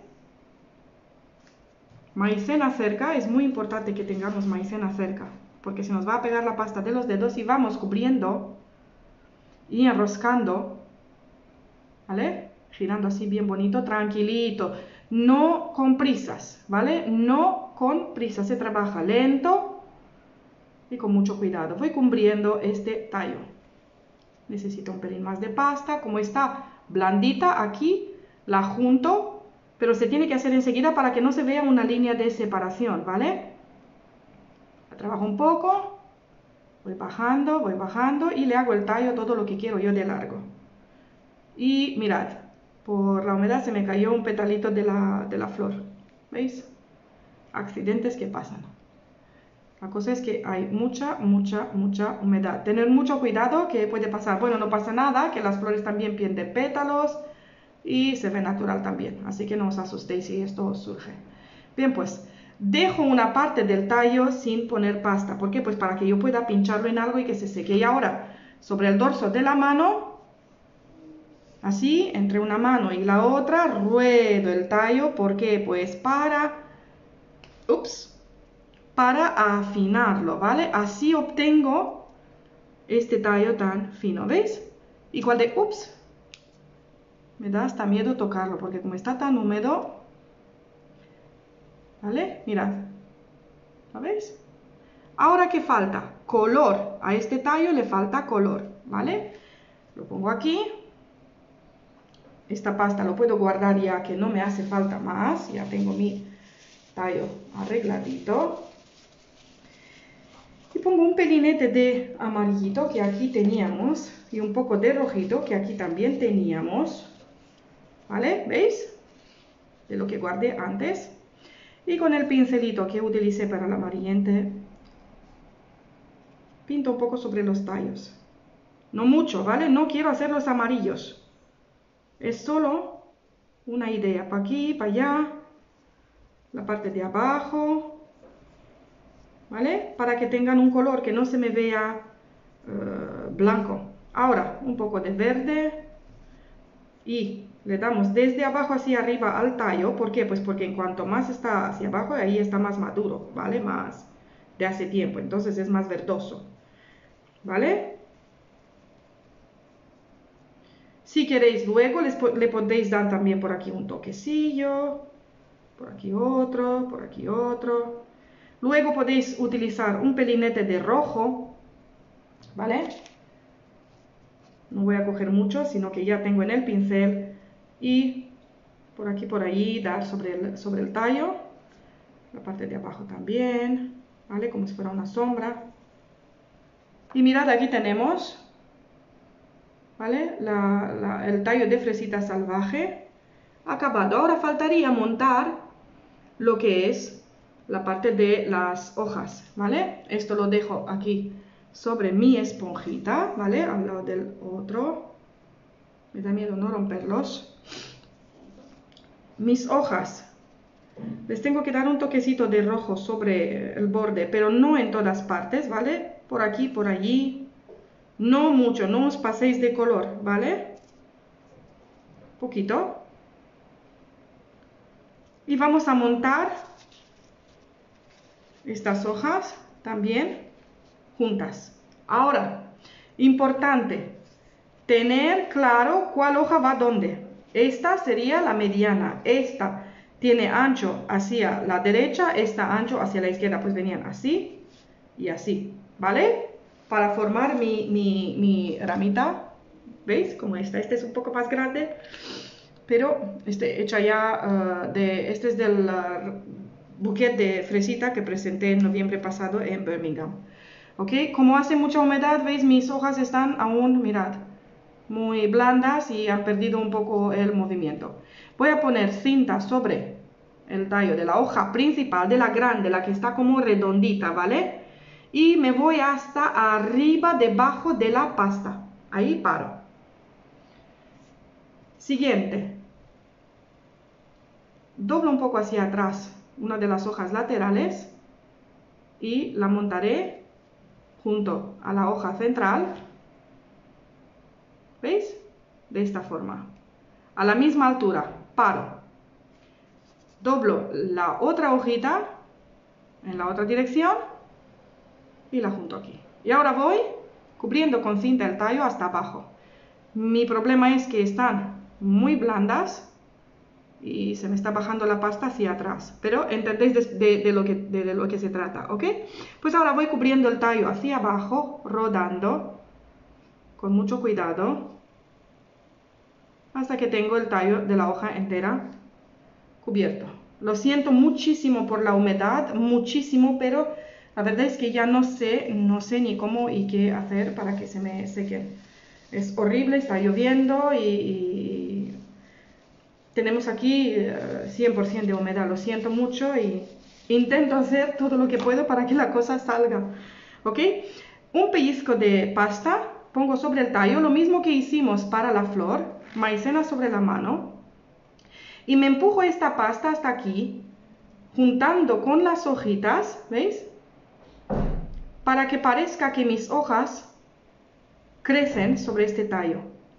Maicena cerca, es muy importante que tengamos maicena cerca, porque se nos va a pegar la pasta de los dedos y vamos cubriendo y enroscando, ¿vale? Girando así bien bonito, tranquilito, no con prisas, ¿vale? No con prisas, se trabaja lento y con mucho cuidado. Voy cubriendo este tallo. Necesito un pelín más de pasta, como está blandita aquí, la junto, pero se tiene que hacer enseguida para que no se vea una línea de separación, ¿vale? La trabajo un poco, voy bajando y le hago el tallo todo lo que quiero yo de largo. Y mirad, por la humedad se me cayó un petalito de la flor, ¿veis? Accidentes que pasan. La cosa es que hay mucha humedad. Tener mucho cuidado que puede pasar. Bueno, no pasa nada, que las flores también pierden pétalos y se ve natural también. Así que no os asustéis si esto surge. Bien, pues dejo una parte del tallo sin poner pasta. ¿Por qué? Pues para que yo pueda pincharlo en algo y que se seque. Y ahora, sobre el dorso de la mano, así, entre una mano y la otra, ruedo el tallo. ¿Por qué? Pues para afinarlo, ¿vale? Así obtengo este tallo tan fino, ¿veis? Igual de, me da hasta miedo tocarlo, porque como está tan húmedo, ¿vale? Mirad, ¿lo veis? Ahora, ¿qué falta? Color. A este tallo le falta color, ¿vale? Lo pongo aquí. Esta pasta lo puedo guardar ya que no me hace falta más. Ya tengo mi tallo arregladito. Y pongo un pelinete de amarillito que aquí teníamos y un poco de rojito que aquí también teníamos, ¿vale? ¿Veis? De lo que guardé antes. Y con el pincelito que utilicé para el amarillente, pinto un poco sobre los tallos. No mucho, ¿vale? No quiero hacerlos amarillos. Es solo una idea. Para aquí, para allá, la parte de abajo, ¿vale? Para que tengan un color que no se me vea blanco. Ahora un poco de verde y le damos desde abajo hacia arriba al tallo. ¿Por qué? Pues porque en cuanto más está hacia abajo, ahí está más maduro, ¿vale? Más de hace tiempo, entonces es más verdoso, ¿vale? Si queréis luego le podéis dar también por aquí un toquecillo, por aquí otro, por aquí otro. Luego podéis utilizar un pelinete de rojo, ¿vale? No voy a coger mucho, sino que ya tengo en el pincel y por aquí, por allí, dar sobre el tallo, la parte de abajo también, ¿vale? Como si fuera una sombra. Y mirad, aquí tenemos, ¿vale? El tallo de fresita salvaje acabado. Ahora faltaría montar lo que es la parte de las hojas, ¿vale? Esto lo dejo aquí sobre mi esponjita, ¿vale? Al lado del otro. Me da miedo no romperlos. Mis hojas. Les tengo que dar un toquecito de rojo sobre el borde, pero no en todas partes, ¿vale? Por aquí, por allí. No mucho, no os paséis de color, ¿vale? Poquito. Y vamos a montar estas hojas también juntas. Ahora, importante, tener claro cuál hoja va dónde. Esta sería la mediana, esta tiene ancho hacia la derecha, esta ancho hacia la izquierda, pues venían así y así, ¿vale? Para formar mi ramita, ¿veis? Como esta es un poco más grande, pero hecha ya este es del bouquet de fresita que presenté en noviembre pasado en Birmingham. ¿Ok? Como hace mucha humedad, ¿veis? Mis hojas están aún, mirad, muy blandas y han perdido un poco el movimiento. Voy a poner cinta sobre el tallo de la hoja principal, de la grande, la que está como redondita, ¿vale? Y me voy hasta arriba, debajo de la pasta. Ahí paro. Siguiente. Doblo un poco hacia atrás una de las hojas laterales y la montaré junto a la hoja central. ¿Veis? De esta forma. A la misma altura, paro. Doblo la otra hojita en la otra dirección y la junto aquí. Y ahora voy cubriendo con cinta el tallo hasta abajo. Mi problema es que están muy blandas y se me está bajando la pasta hacia atrás. Pero entendéis de lo que se trata, ¿ok? Pues ahora voy cubriendo el tallo hacia abajo, rodando con mucho cuidado, hasta que tengo el tallo de la hoja entera cubierto. Lo siento muchísimo por la humedad, muchísimo, pero la verdad es que ya no sé ni cómo y qué hacer para que se me sequen. Es horrible, está lloviendo y tenemos aquí 100% de humedad. Lo siento mucho y intento hacer todo lo que puedo para que la cosa salga. ¿Ok? Un pellizco de pasta pongo sobre el tallo, lo mismo que hicimos para la flor, maicena sobre la mano. Y me empujo esta pasta hasta aquí, juntando con las hojitas, ¿veis? Para que parezca que mis hojas crecen sobre este tallo.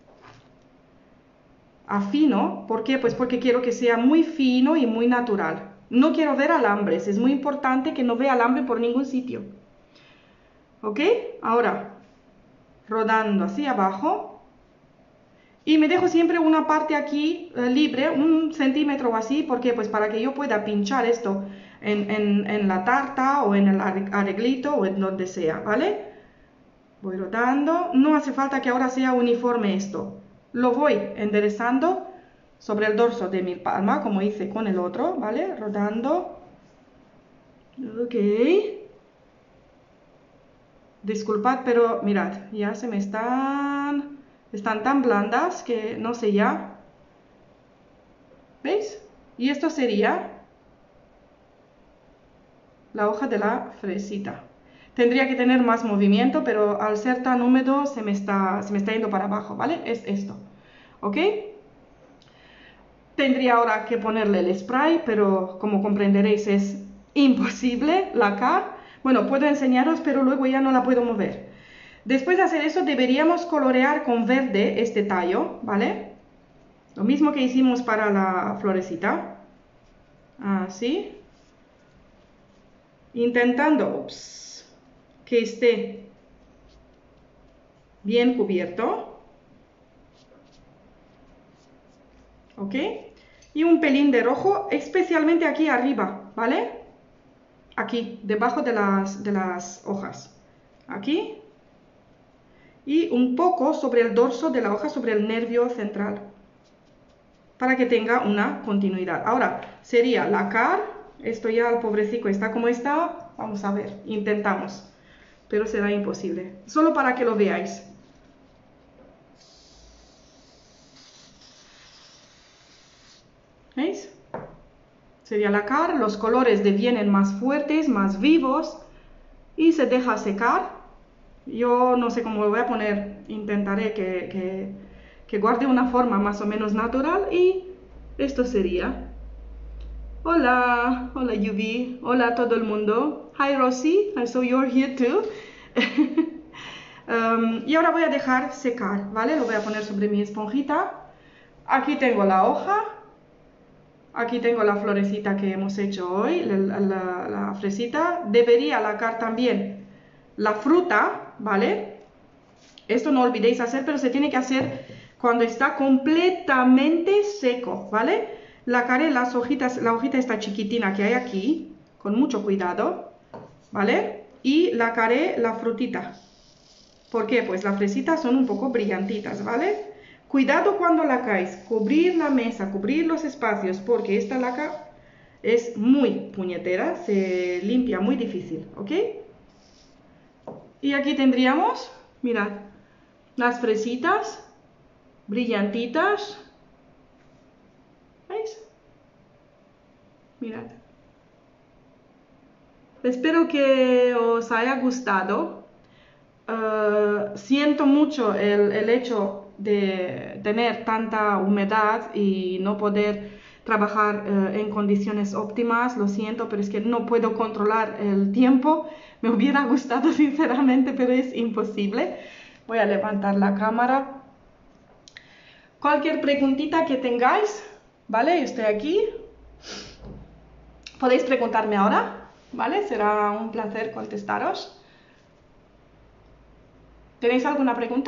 Afino, ¿por qué? Pues porque quiero que sea muy fino y muy natural. No quiero ver alambres, es muy importante que no vea alambre por ningún sitio. ¿Ok? Ahora, rodando hacia abajo. Y me dejo siempre una parte aquí libre, 1 centímetro o así. ¿Por qué? Pues para que yo pueda pinchar esto en la tarta o en el arreglito o en donde sea, ¿vale? Voy rodando. No hace falta que ahora sea uniforme esto. Lo voy enderezando sobre el dorso de mi palma, como hice con el otro, ¿vale? Rodando. Ok. Disculpad, pero mirad, ya se me están tan blandas que no sé ya. ¿Veis? Y esto sería la hoja de la fresita. Tendría que tener más movimiento, pero al ser tan húmedo se me está yendo para abajo, ¿vale? Es esto, ¿ok? Tendría ahora que ponerle el spray, pero como comprenderéis es imposible lacar. Bueno, puedo enseñaros, pero luego ya no la puedo mover. Después de hacer eso deberíamos colorear con verde este tallo, ¿vale? Lo mismo que hicimos para la florecita. Así. Intentando que esté bien cubierto. ¿Ok? Y un pelín de rojo, especialmente aquí arriba, ¿vale? Aquí, debajo de las hojas. Aquí. Y un poco sobre el dorso de la hoja, sobre el nervio central, para que tenga una continuidad. Ahora, sería la cara, esto ya el pobrecito está como está, vamos a ver, intentamos, pero será imposible, solo para que lo veáis. ¿Veis? Sería la cara, los colores devienen más fuertes, más vivos, y se deja secar. Yo no sé cómo lo voy a poner, intentaré que guarde una forma más o menos natural y esto sería. Hola, hola Yubi, hola a todo el mundo. Hi Rosy, I saw you're here too. Y ahora voy a dejar secar, ¿vale? Lo voy a poner sobre mi esponjita. Aquí tengo la hoja. Aquí tengo la florecita que hemos hecho hoy, la fresita. Debería lacar también la fruta, ¿vale? Esto no olvidéis hacer, pero se tiene que hacer cuando está completamente seco, ¿vale? Lacaré las hojitas, la hojita esta chiquitina que hay aquí, con mucho cuidado, ¿vale? Y lacaré la frutita. ¿Por qué? Pues las fresitas son un poco brillantitas, ¿vale? Cuidado cuando lacáis, cubrir la mesa, cubrir los espacios, porque esta laca es muy puñetera, se limpia muy difícil, ¿ok? Y aquí tendríamos, mirad, las fresitas brillantitas. ¿Veis? Mirad. Espero que os haya gustado. Siento mucho el hecho de tener tanta humedad y no poder trabajar en condiciones óptimas, lo siento, pero es que no puedo controlar el tiempo. Me hubiera gustado sinceramente, pero es imposible. Voy a levantar la cámara. Cualquier preguntita que tengáis, ¿vale? Estoy aquí. Podéis preguntarme ahora, ¿vale? Será un placer contestaros. ¿Tenéis alguna pregunta?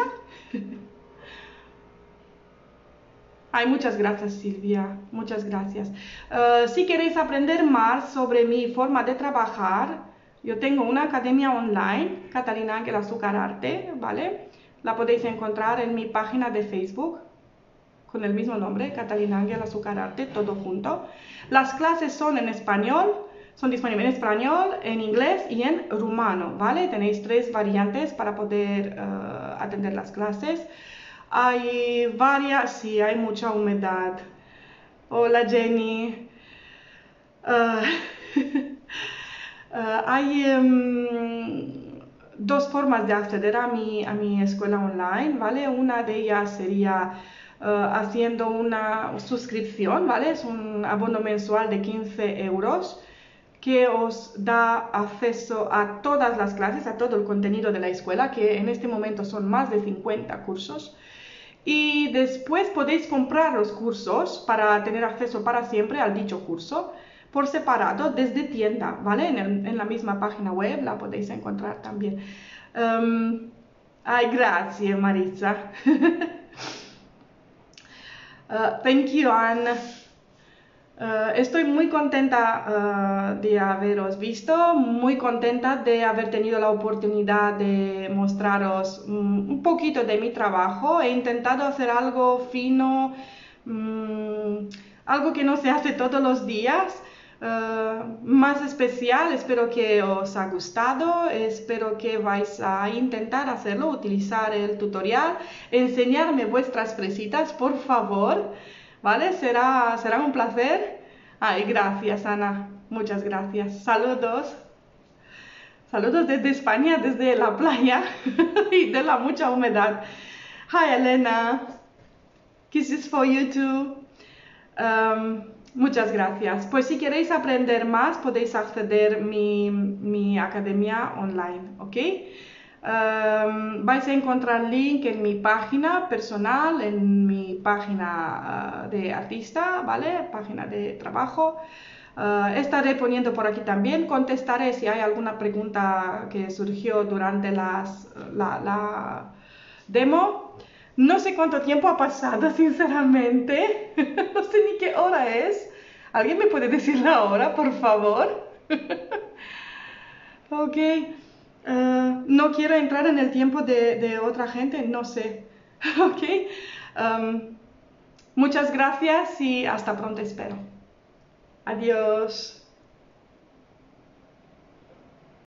Ay, muchas gracias Silvia, muchas gracias. Si queréis aprender más sobre mi forma de trabajar, yo tengo una academia online, Catalina Ángel Azúcar Arte, ¿vale? La podéis encontrar en mi página de Facebook, con el mismo nombre, Catalina Ángel Azúcar Arte, todo junto. Las clases son en español, son disponibles en español, en inglés y en rumano, ¿vale? Tenéis 3 variantes para poder atender las clases. Hay varias, sí, hay mucha humedad. Hola Jenny. Hay 2 formas de acceder a mi escuela online, ¿vale? Una de ellas sería haciendo una suscripción, ¿vale? Es un abono mensual de 15 euros que os da acceso a todas las clases, a todo el contenido de la escuela, que en este momento son más de 50 cursos. Y después podéis comprar los cursos para tener acceso para siempre al dicho curso por separado desde tienda, ¿vale? En la misma página web la podéis encontrar también. Ay, gracias, Marisa. Thank you, Anne. Estoy muy contenta de haberos visto, muy contenta de haber tenido la oportunidad de mostraros un poquito de mi trabajo. He intentado hacer algo fino, algo que no se hace todos los días, más especial. Espero que os ha gustado, espero que vais a intentar hacerlo, utilizar el tutorial, enseñarme vuestras fresitas, por favor. ¿Vale? Será un placer. Ay, gracias, Ana. Muchas gracias. Saludos. Saludos desde España, desde la playa y de la mucha humedad. Hi, Elena. Kisses for you too. Muchas gracias. Pues si queréis aprender más, podéis acceder a mi academia online, ¿ok? Vais a encontrar link en mi página personal, en mi página de artista, ¿vale? Página de trabajo. Estaré poniendo por aquí también, contestaré si hay alguna pregunta que surgió durante la demo. No sé cuánto tiempo ha pasado, sinceramente. No sé ni qué hora es. ¿Alguien me puede decir la hora, por favor? Ok. No quiero entrar en el tiempo de otra gente, no sé. Ok. Muchas gracias y hasta pronto, espero. Adiós.